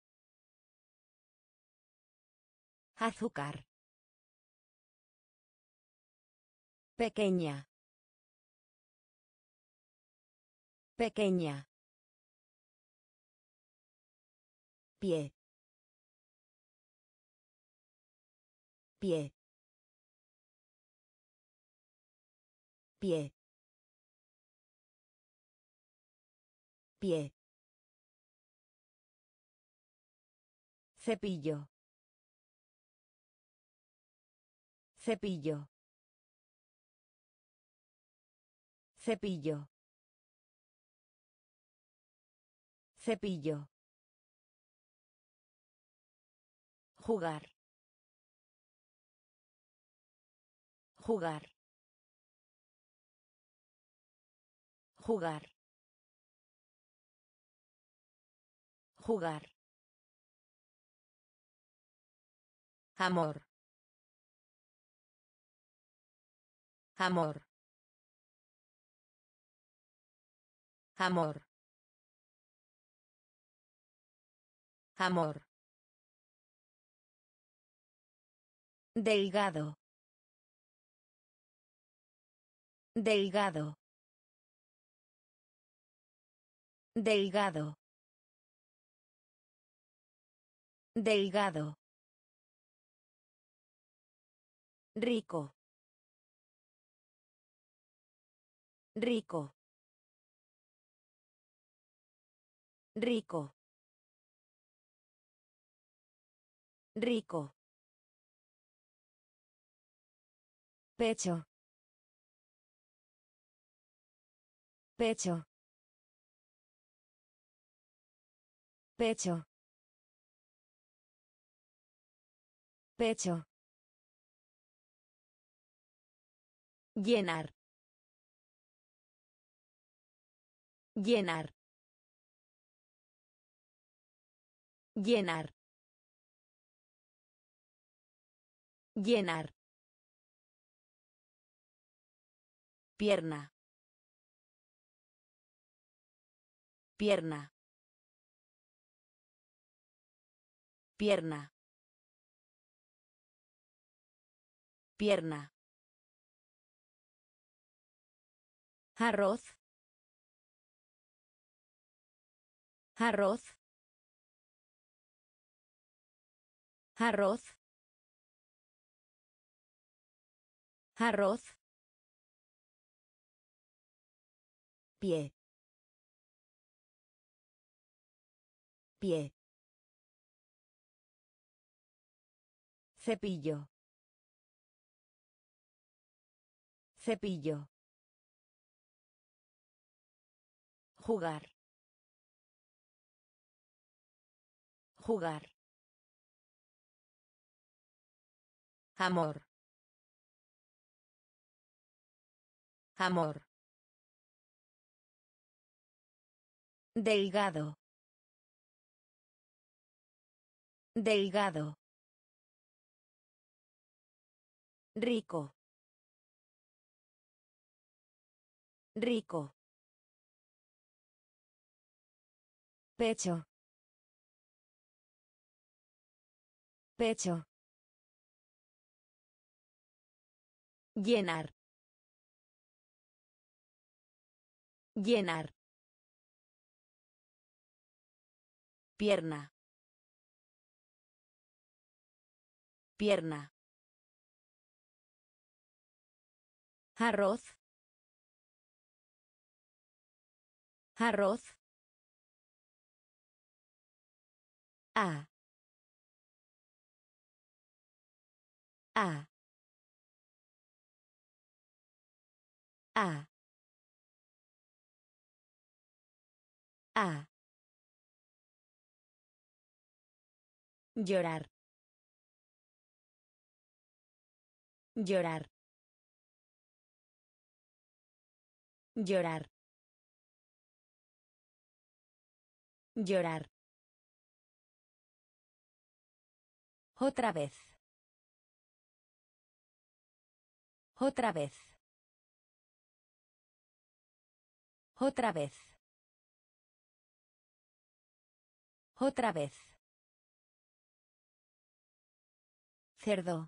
Azúcar. Pequeña. Pequeña. Pie. Pie. Pie. Pie. Cepillo. Cepillo. Cepillo. Cepillo. Jugar. Jugar. Jugar. Jugar. Amor. Amor. Amor. Amor. Delgado. Delgado. Delgado. Delgado. Rico. Rico. Rico. Rico. Pecho. Pecho. Pecho. Pecho. Llenar. Llenar. Llenar. Llenar. Pierna. Pierna. Pierna. Pierna. Arroz. Arroz. Arroz. Arroz. Pie. Pie. Cepillo. Cepillo. Jugar. Jugar. Amor. Amor. Delgado. Delgado. Rico. Rico. Pecho. Pecho. Llenar. Llenar. Pierna. Pierna. Arroz. Arroz. A. A. A. A. Llorar. Llorar. Llorar. Llorar. Otra vez. Otra vez. Otra vez. Otra vez. Cerdo.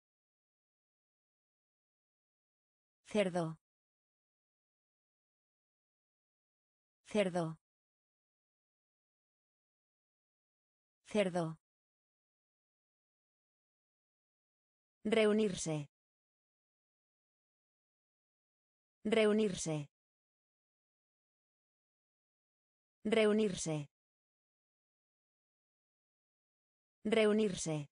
Cerdo. Cerdo. Cerdo. Reunirse. Reunirse. Reunirse. Reunirse.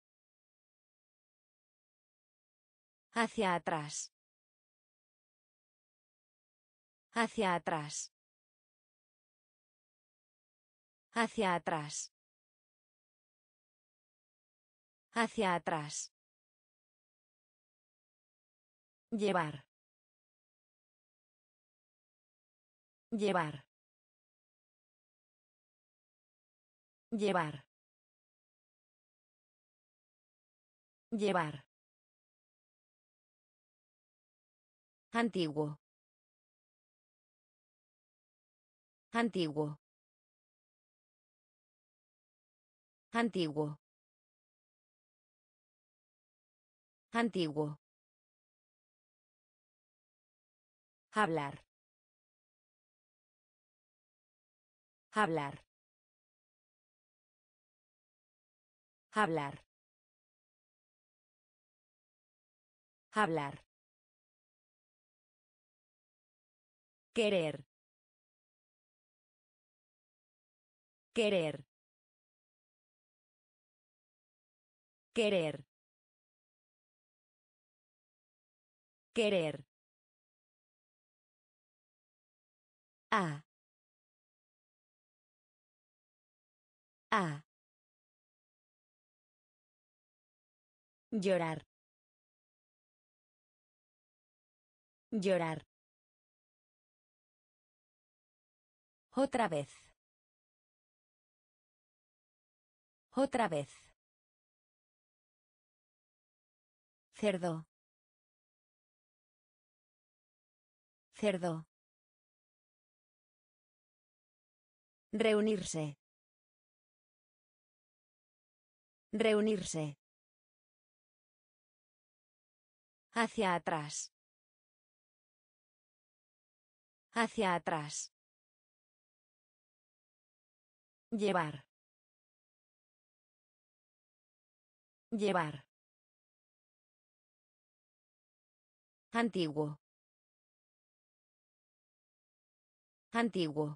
Hacia atrás. Hacia atrás. Hacia atrás. Hacia atrás. Llevar. Llevar. Llevar. Llevar. Antiguo. Antiguo. Antiguo. Antiguo. Hablar. Hablar. Hablar. Hablar. Querer. Querer. Querer. Querer. A. A. Llorar. Llorar. Otra vez. Otra vez. Cerdo. Cerdo. Reunirse. Reunirse. Hacia atrás. Hacia atrás. Llevar. Llevar. Antiguo. Antiguo.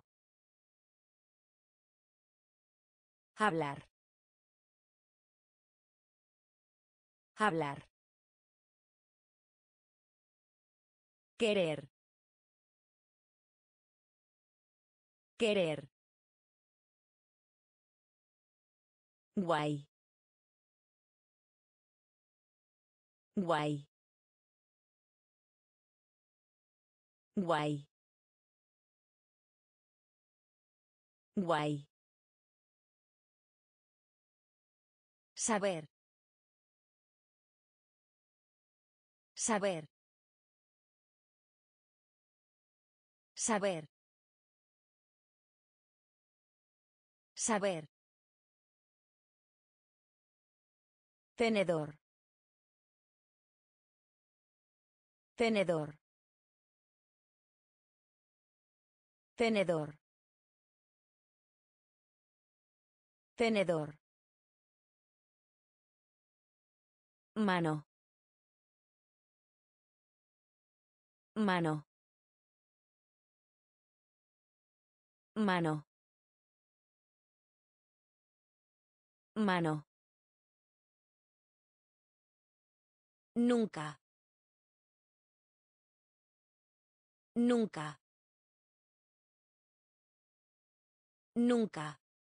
Hablar. Hablar. Querer. Querer. Guay. Guay. Guay. Guay. Saber. Saber. Saber. Saber. Tenedor. Tenedor. Tenedor. Tenedor. Mano. Mano. Mano. Mano. Nunca. Nunca. Nunca.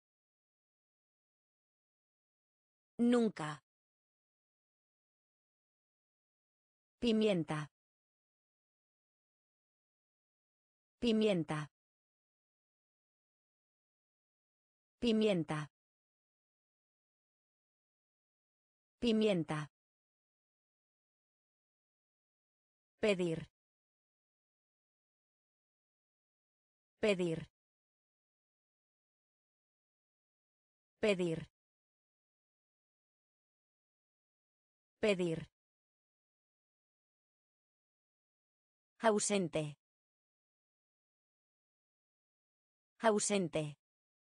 Nunca. Pimienta. Pimienta. Pimienta. Pimienta. Pedir. Pedir. Pedir. Pedir. Ausente. Ausente.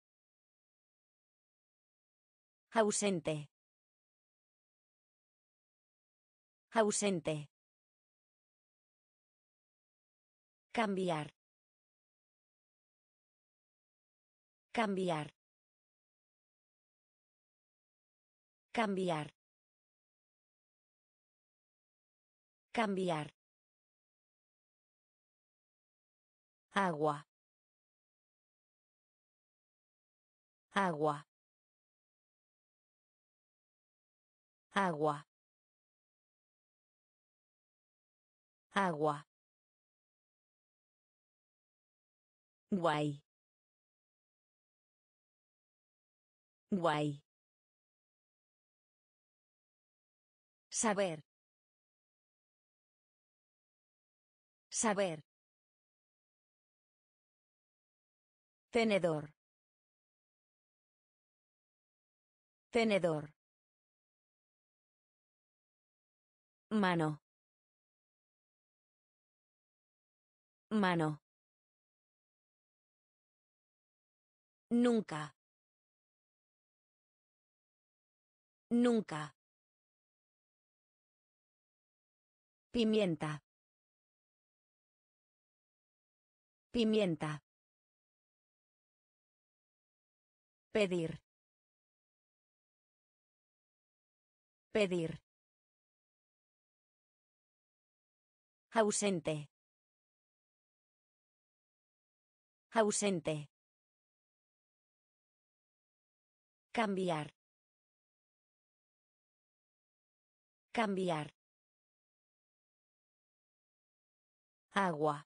Ausente. Ausente. Cambiar. Cambiar. Cambiar. Cambiar. Agua. Agua. Agua. Agua. Guay. Guay. Saber. Saber. Tenedor. Tenedor. Mano. Mano. Nunca. Nunca. Pimienta. Pimienta. Pedir. Pedir. Ausente. Ausente. Cambiar. Cambiar. Agua.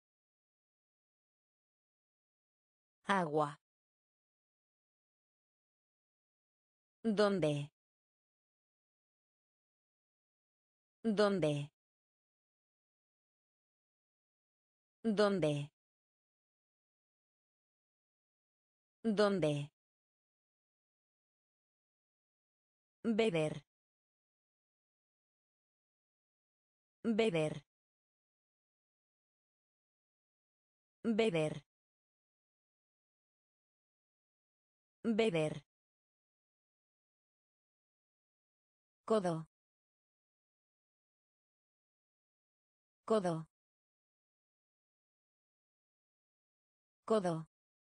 Agua. ¿Dónde? ¿Dónde? ¿Dónde? ¿Dónde? Beber. Beber. Beber. Beber. Codo. Codo. Codo.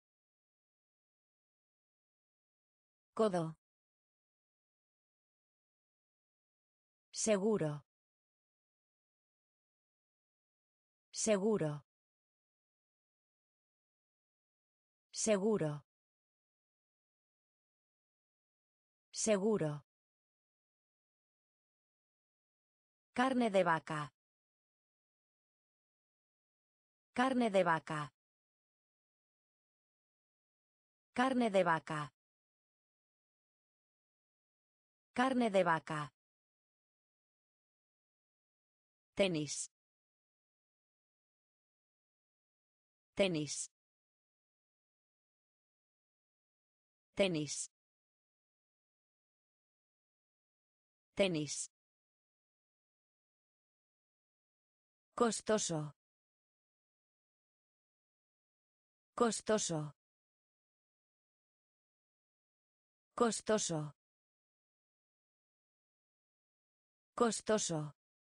Codo. Seguro. Seguro. Seguro. Seguro. Carne de vaca. Carne de vaca. Carne de vaca. Carne de vaca. Tenis. Tenis. Tenis. Tenis. Costoso. Costoso. Costoso. Costoso.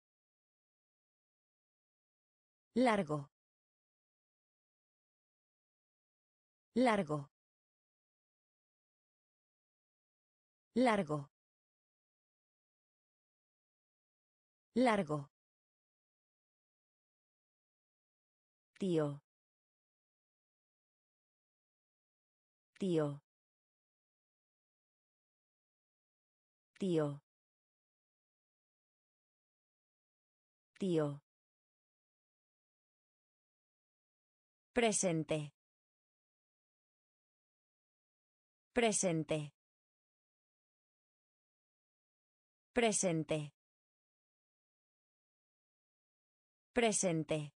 Largo. Largo. Largo. Largo. Tío. Tío. Tío. Tío. Presente. Presente. Presente. Presente.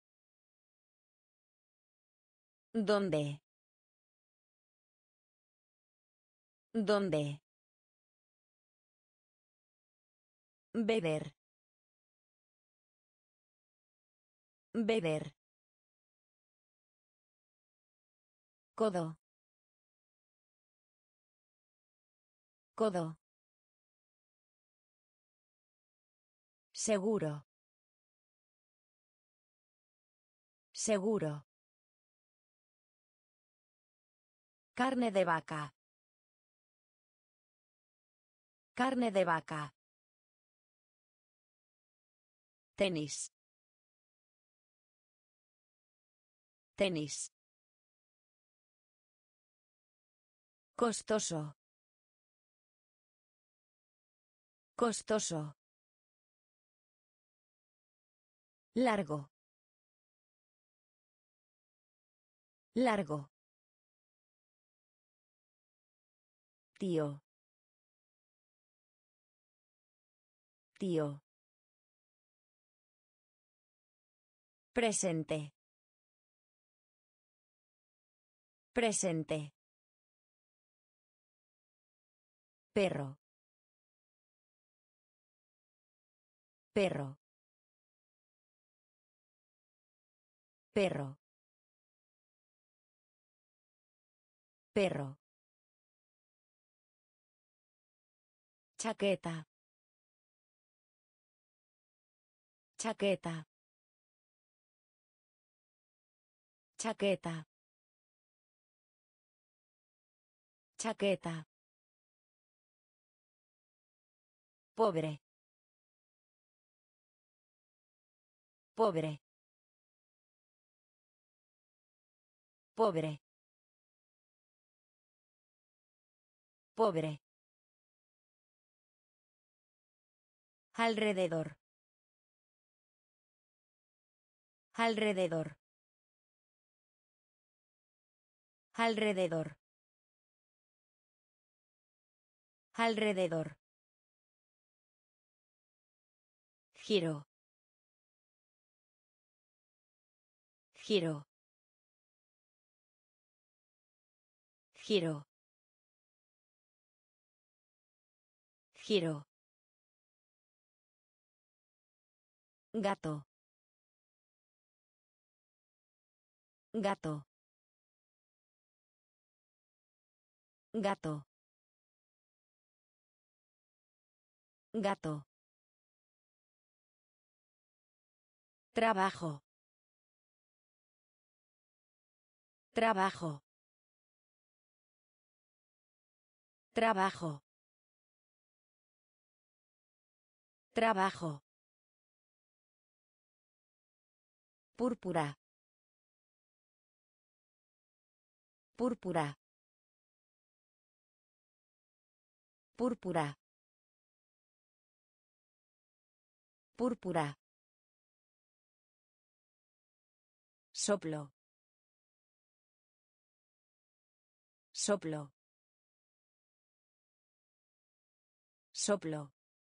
¿Dónde? ¿Dónde? Beber. Beber. Codo. Codo. Seguro. Seguro. Carne de vaca. Carne de vaca. Tenis. Tenis. Costoso. Costoso. Largo. Largo. Tío. Tío. Presente. Presente. Perro. Perro. Perro. Perro. Chaqueta. Chaqueta. Chaqueta. Chaqueta. Pobre. Pobre. Pobre. Pobre. Alrededor. Alrededor. Alrededor. Alrededor. Giro. Giro. Giro. Giro. Gato. Gato. Gato. Gato. Trabajo. Trabajo. Trabajo. Trabajo. Púrpura. Púrpura. Púrpura. Púrpura. Soplo. Soplo. Soplo.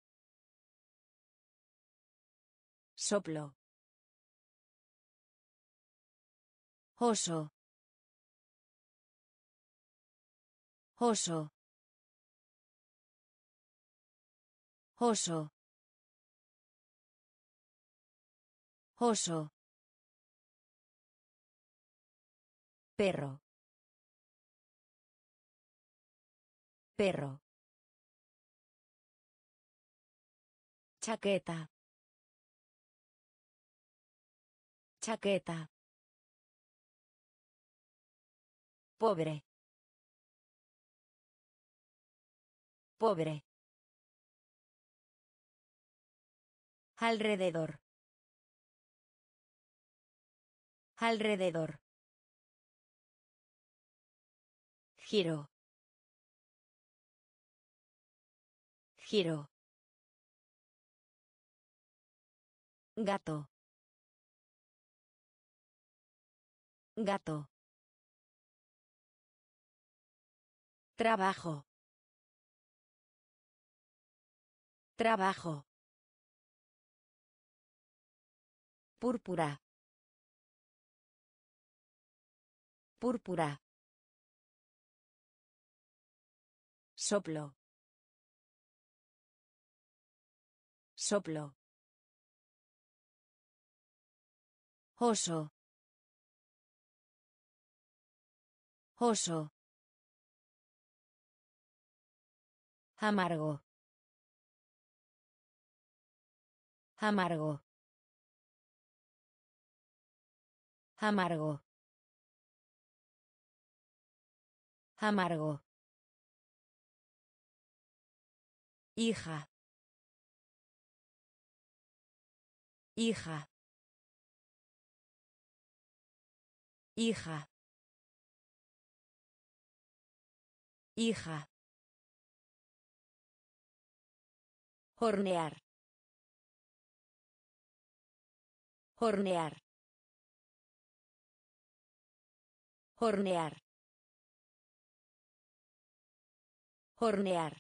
Soplo. Oso. Oso. Oso. Oso. Perro. Perro. Chaqueta. Chaqueta. Pobre. Pobre. Alrededor. Alrededor. Giro. Giro. Gato. Gato. Trabajo. Trabajo. Púrpura. Púrpura. Soplo. Soplo. Oso. Oso. Amargo. Amargo. Amargo. Amargo. Hija. Hija. Hija. Hija. Hornear. Hornear. Hornear. Hornear.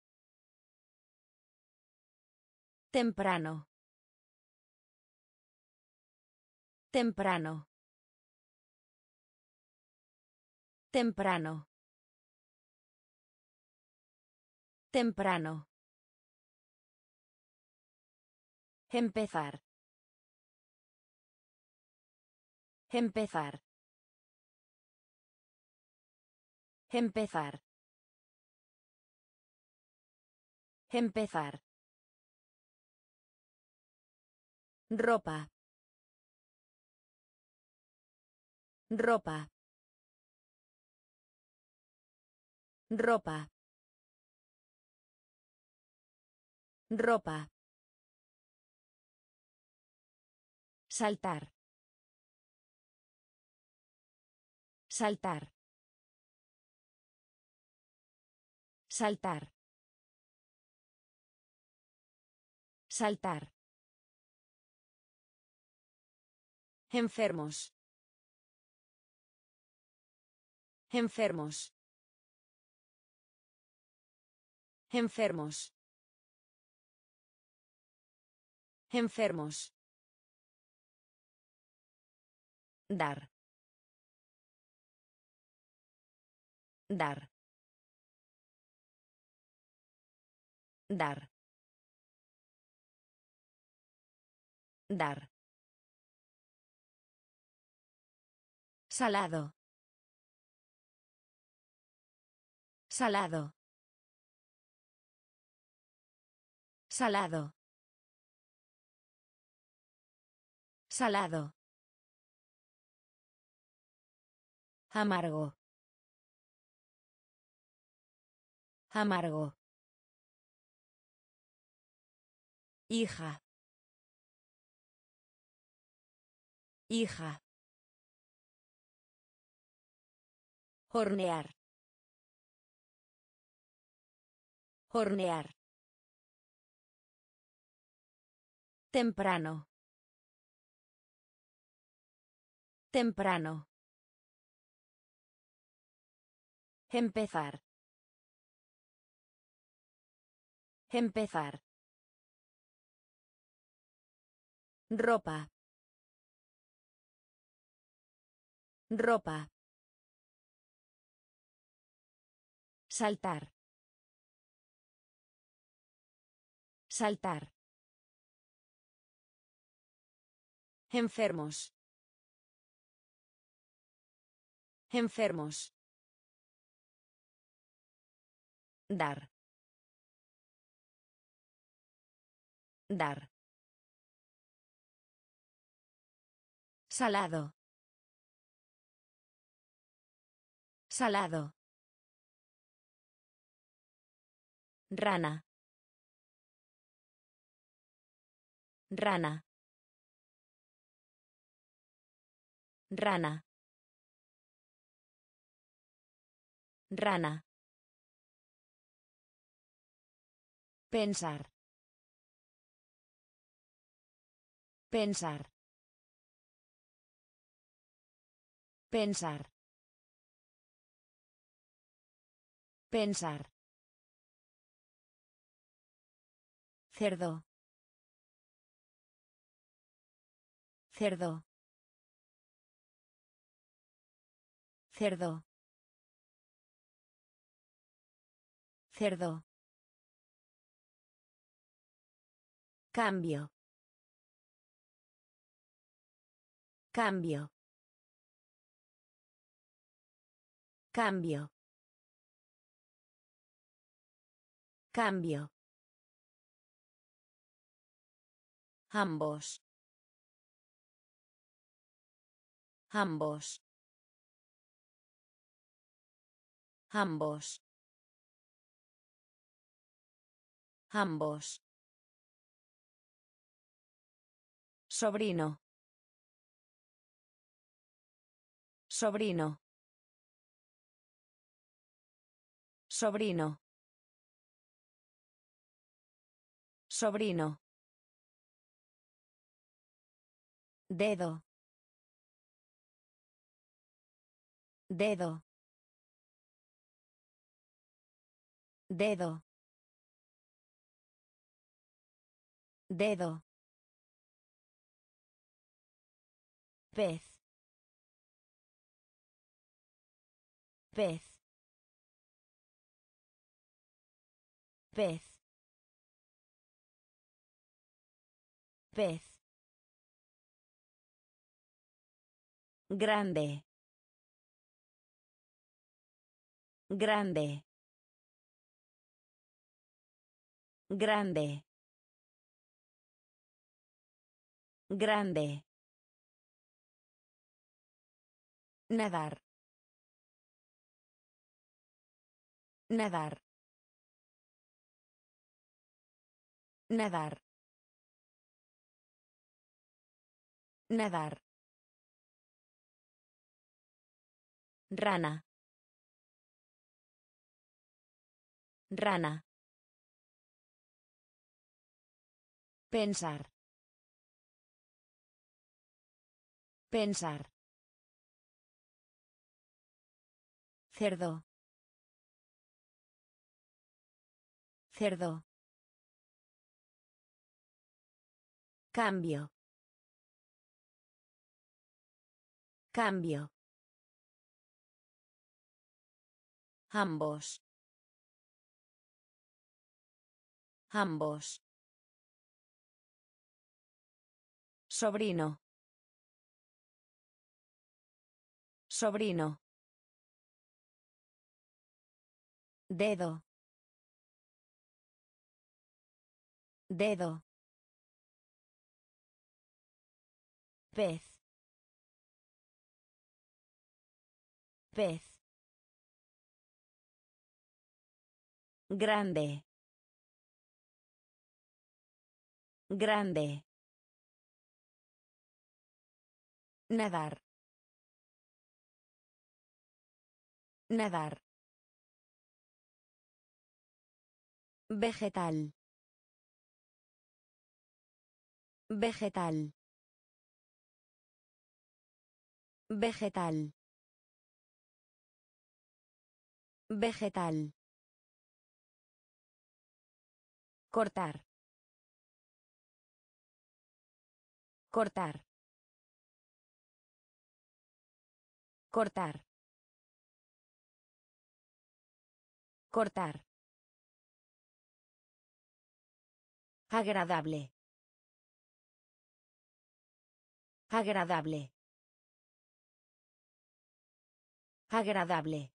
Temprano. Temprano. Temprano. Temprano. Empezar. Empezar. Empezar. Empezar. Ropa. Ropa. Ropa. Ropa. Saltar. Saltar. Saltar. Saltar. Enfermos. Enfermos. Enfermos. Enfermos. Dar. Dar. Dar. Dar. Salado. Salado. Salado. Salado. Amargo. Amargo. Hija. Hija. Hornear. Hornear. Temprano. Temprano. Empezar. Empezar. Ropa. Ropa. Saltar. Saltar. Enfermos. Enfermos. Dar. Dar. Salado. Salado. Rana. Rana. Rana. Rana. Pensar. Pensar. Pensar. Pensar. Cerdo. Cerdo. Cerdo. Cerdo. Cambio. Cambio. Cambio. Cambio. Ambos. Ambos. Ambos. Ambos. Sobrino. Sobrino. Sobrino. Sobrino. Dedo. Dedo. Dedo. Dedo. Pez. Pez. Pez. Pez. Grande. Grande. Grande. Grande. Nadar. Nadar. Nadar. Nadar. Rana. Rana. Pensar. Pensar. Cerdo. Cerdo. Cambio. Cambio. Ambos. Ambos. Sobrino. Sobrino. Dedo. Dedo. Pez. Pez. Grande. Grande. Nadar. Nadar. Vegetal. Vegetal. Vegetal. Vegetal. Cortar. Cortar. Cortar. Cortar. Agradable. Agradable. Agradable.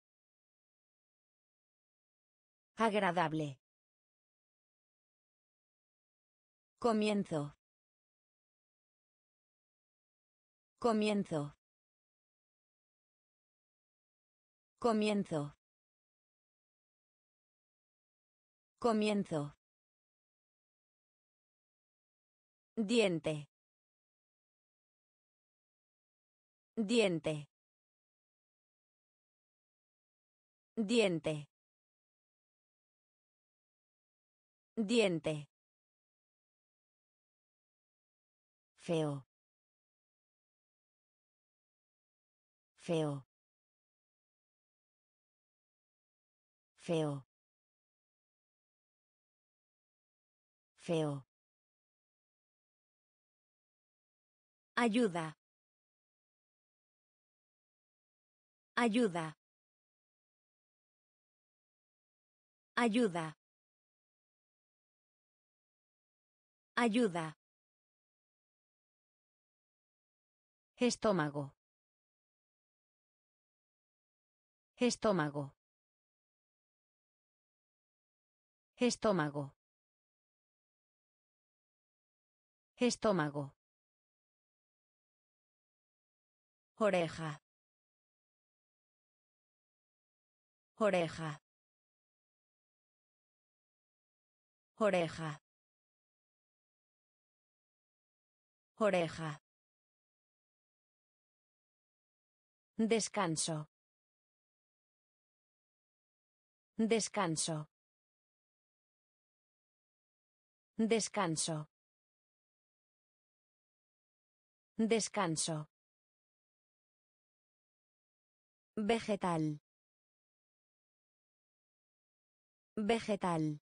Agradable. Comienzo. Comienzo. Comienzo. Comienzo. Diente. Diente. Diente. Diente. Feo. Feo. Feo. Feo. Ayuda. Ayuda. Ayuda. Ayuda. Estómago. Estómago. Estómago. Estómago. Oreja. Oreja. Oreja. Oreja. Descanso. Descanso. Descanso. Descanso. Vegetal. Vegetal.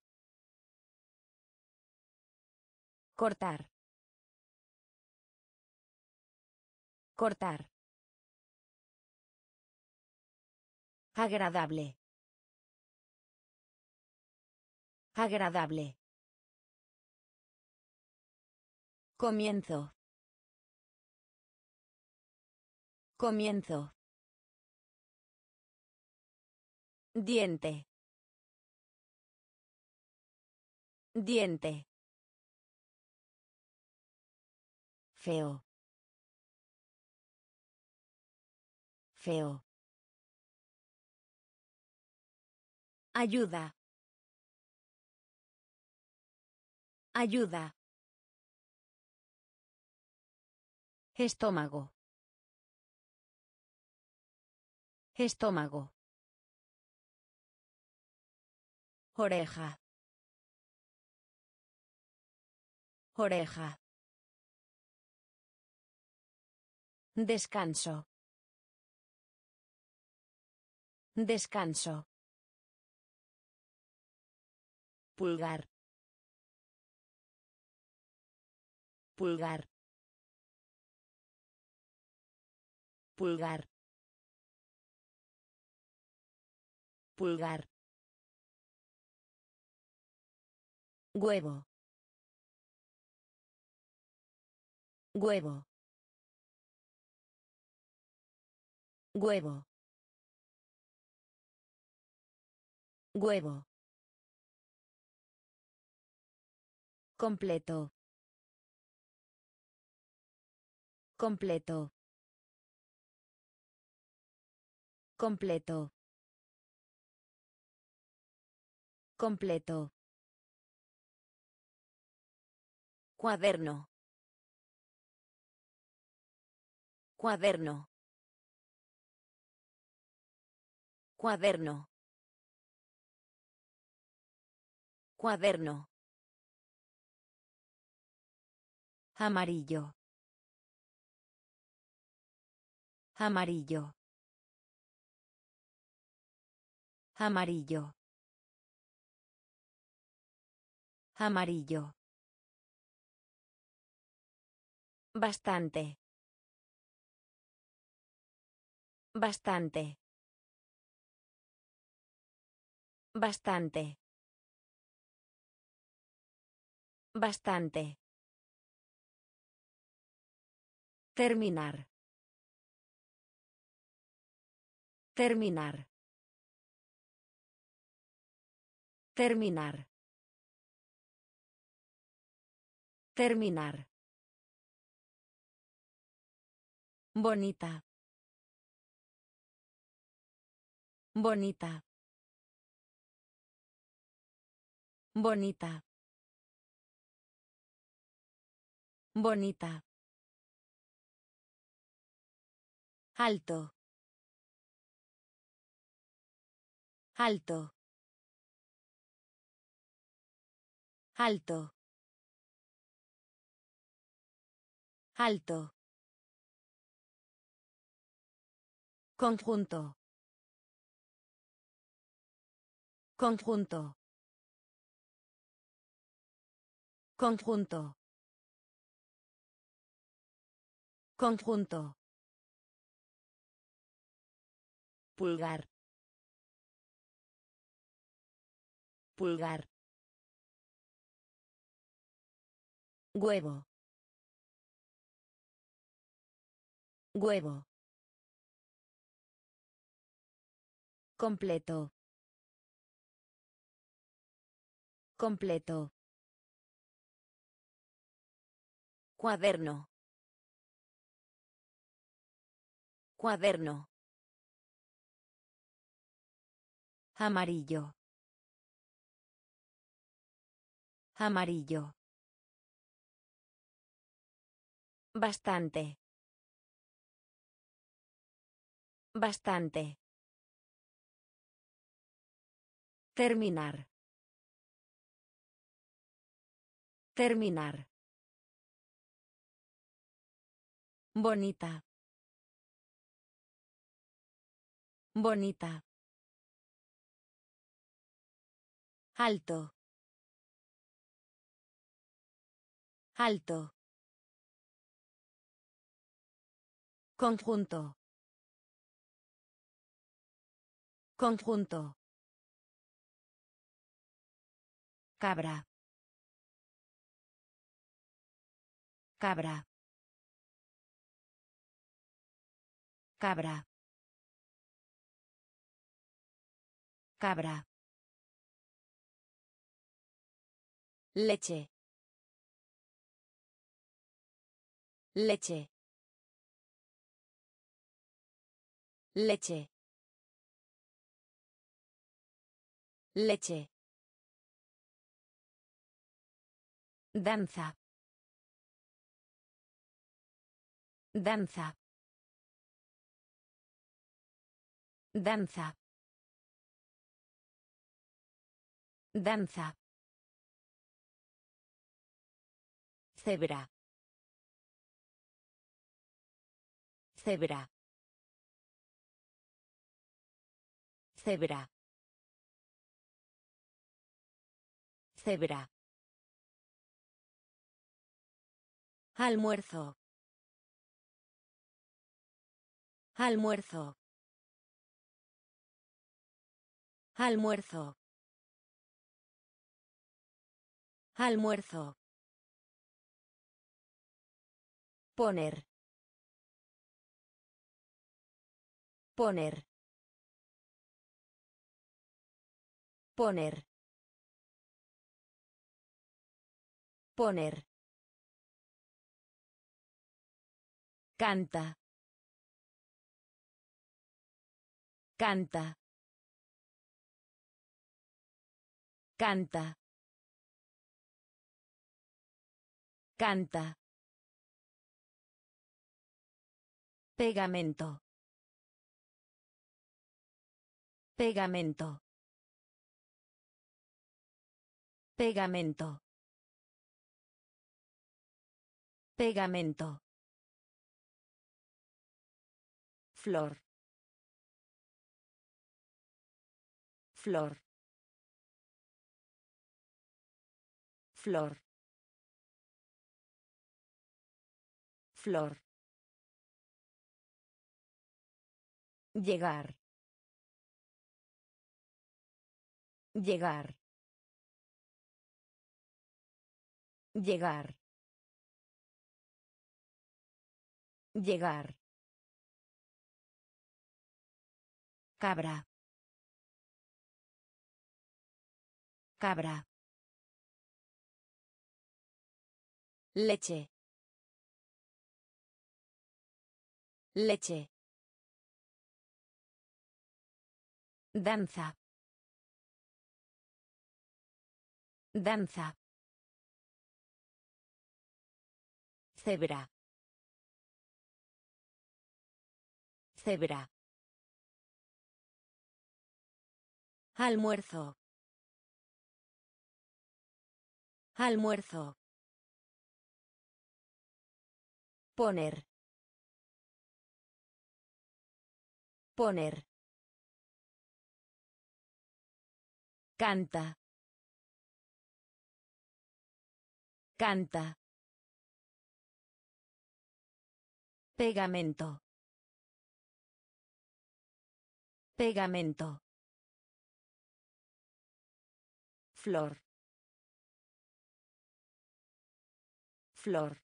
Cortar. Cortar. Agradable. Agradable. Comienzo. Comienzo. Diente. Diente. Feo. Feo. Ayuda. Ayuda. Estómago. Estómago. Oreja. Oreja. Descanso. Descanso. Pulgar. Pulgar. Pulgar. Pulgar. Huevo. Huevo. Huevo. Huevo. Completo. Completo. Completo. Completo. Cuaderno. Cuaderno. Cuaderno. Cuaderno. Amarillo. Amarillo. Amarillo. Amarillo. Bastante. Bastante. Bastante. Bastante. Terminar. Terminar. Terminar. Terminar. Bonita. Bonita. Bonita. Bonita. Alto. Alto. Alto. Alto. Conjunto. Conjunto. Conjunto. Conjunto. Pulgar. Pulgar. Huevo. Huevo. Completo. Completo. Cuaderno. Cuaderno. Amarillo. Amarillo. Bastante. Bastante. Terminar. Terminar. Bonita. Bonita. Alto. Alto. Conjunto. Conjunto. Cabra. Cabra. Cabra. Cabra. Leche. Leche. Leche. Leche. Danza. Danza. Danza. Danza. Cebra. Cebra. Cebra. Cebra. Almuerzo. Almuerzo. Almuerzo. Almuerzo. Poner. Poner. Poner. Poner. Canta. Canta. Canta. Canta. Pegamento. Pegamento. Pegamento. Pegamento. Flor. Flor. Flor. Flor. Llegar. Llegar. Llegar. Llegar. Cabra. Cabra. Leche. Leche. Danza. Danza. Cebra. Cebra. Almuerzo. Almuerzo. Poner. Poner. Canta. Canta. Pegamento. Pegamento. Flor. Flor.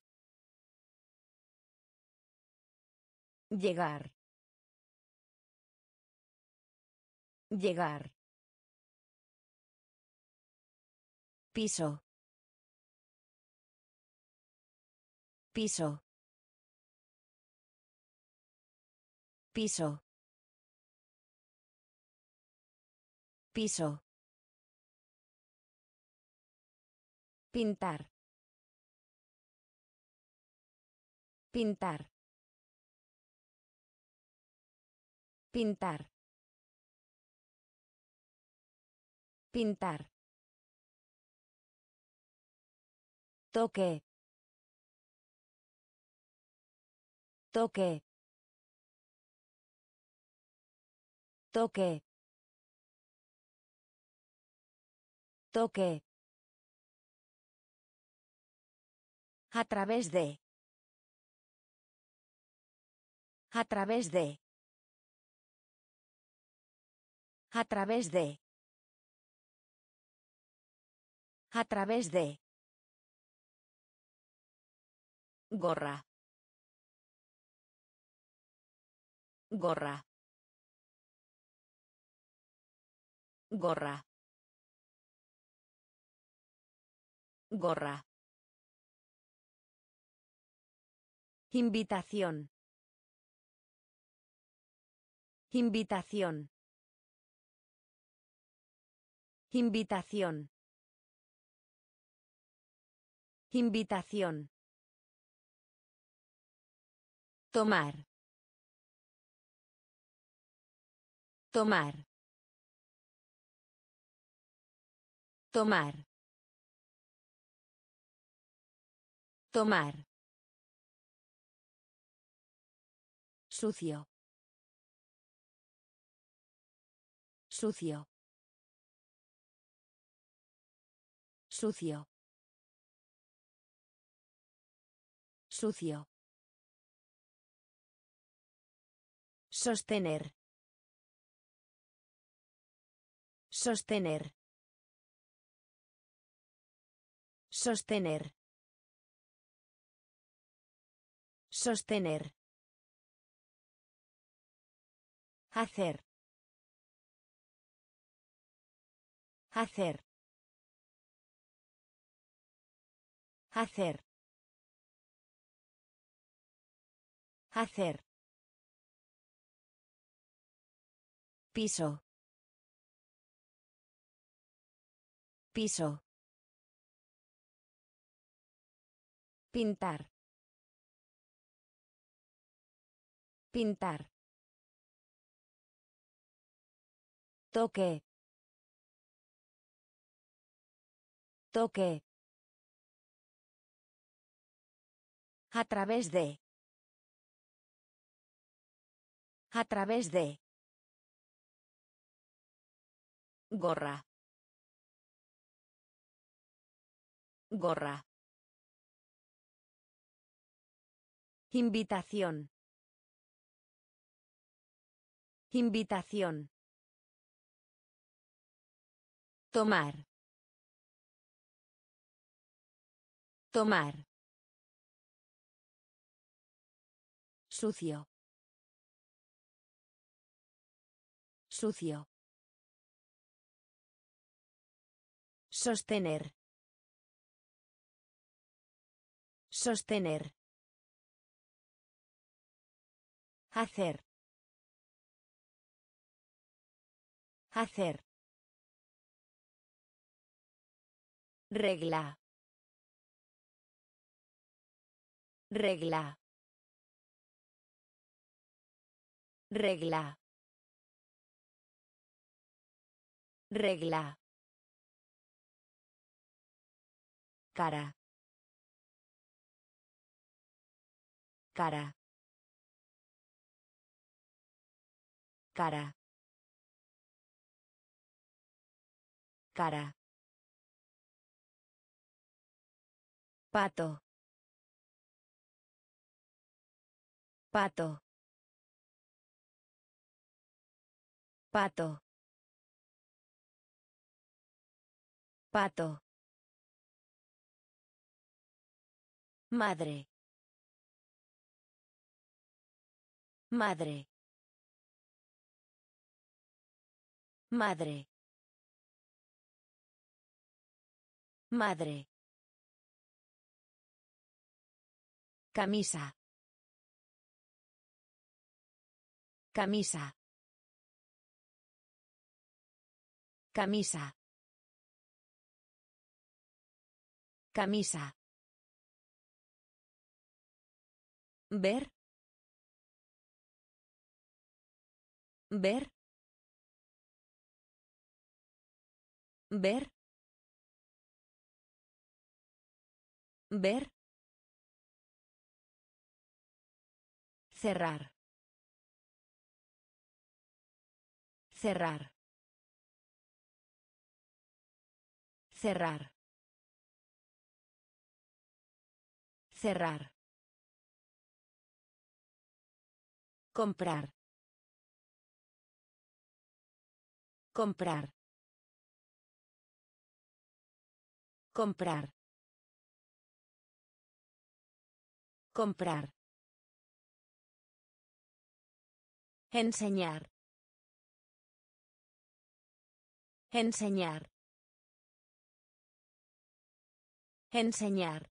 Llegar. Llegar. Piso. Piso. Piso. Piso. Pintar. Pintar. Pintar. Pintar. Toque. Toque. Toque. Toque. A través de. A través de. A través de. A través de. Gorra. Gorra. Gorra. Gorra. Invitación. Invitación. Invitación. Invitación. Tomar. Tomar. Tomar. Tomar. Sucio. Sucio. Sucio. Sucio. Sostener. Sostener. Sostener. Sostener. Hacer. Hacer. Hacer. Hacer. Piso. Piso. Pintar. Pintar. Toque. Toque. A través de. A través de. Gorra. Gorra. Invitación. Invitación. Tomar. Tomar. Sucio. Sucio. Sostener. Sostener. Hacer. Hacer. Regla. Regla. Regla. Regla. Cara. Cara. Cara. Cara. Pato. Pato. Pato. Pato. Madre. Madre. Madre. Madre. Camisa. Camisa. Camisa. Camisa. Ver. Ver. Ver. Ver. Cerrar. Cerrar. Cerrar. Cerrar. Comprar. Comprar. Comprar. Comprar. Enseñar. Enseñar. Enseñar.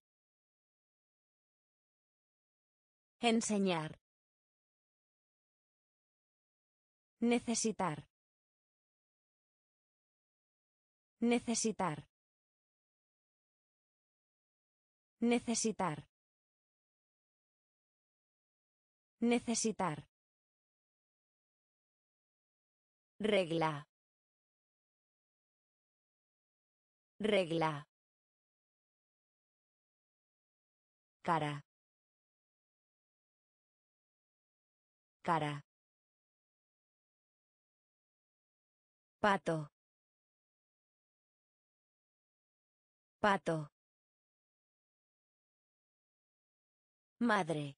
Enseñar. Necesitar. Necesitar. Necesitar. Necesitar. Regla. Regla. Cara. Cara. Pato. Pato. Madre.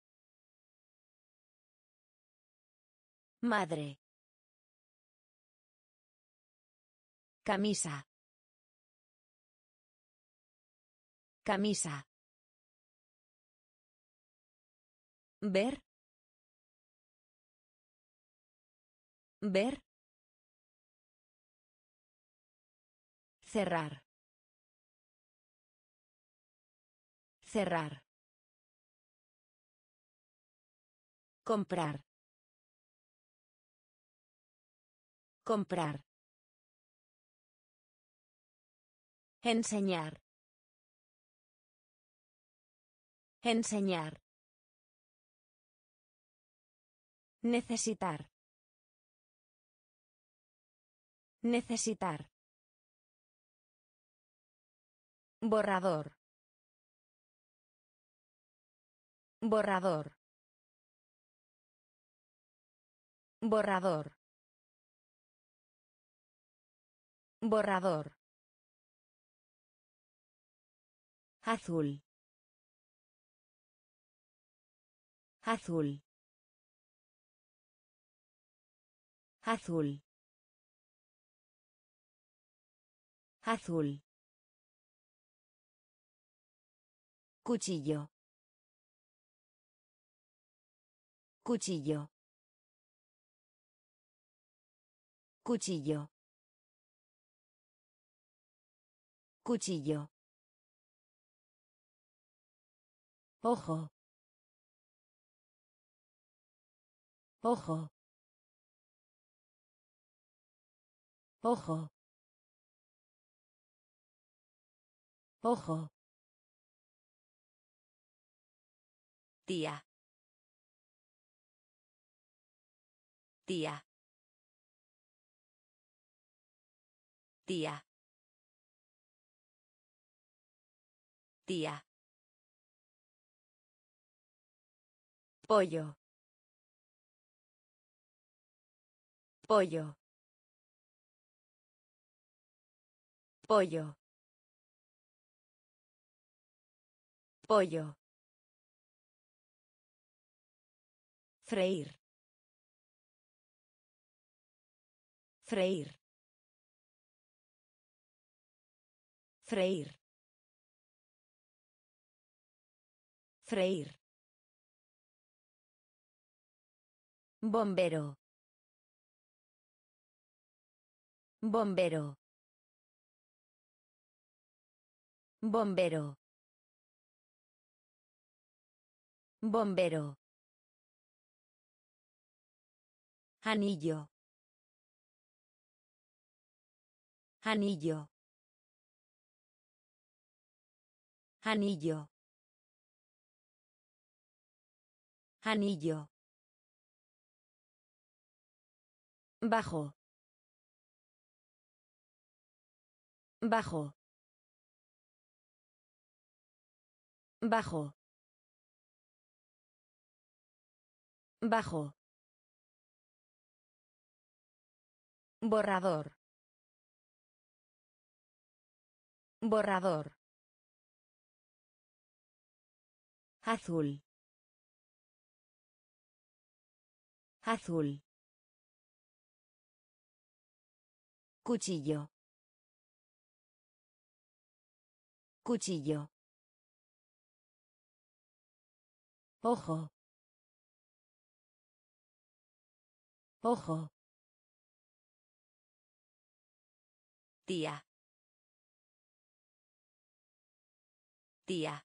Madre. Camisa. Camisa. Ver. Ver. Cerrar. Cerrar. Comprar. Comprar. Enseñar. Enseñar. Necesitar. Necesitar. Borrador. Borrador. Borrador. Borrador. Azul. Azul. Azul. Azul. Cuchillo. Cuchillo. Cuchillo. Cuchillo. Ojo. Ojo. Ojo. Ojo. Tía. Tía. Tía. Tía. Pollo. Pollo. Pollo. Pollo. Freír. Freír. Freír. Freír. Bombero. Bombero. Bombero. Bombero. Anillo. Anillo. Anillo. Anillo. Bajo. Bajo. Bajo. Bajo. Borrador. Borrador. Azul. Azul. Cuchillo. Cuchillo. Ojo. Ojo. Tía. Tía.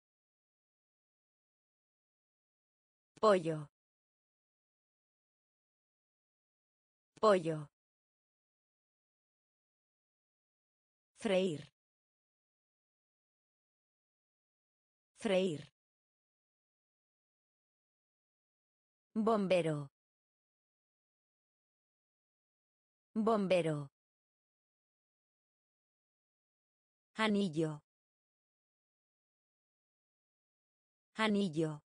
Pollo. Pollo. Freír. Freír. Bombero. Bombero. Anillo. Anillo.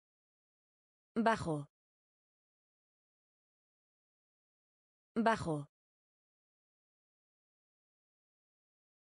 Bajo. Bajo.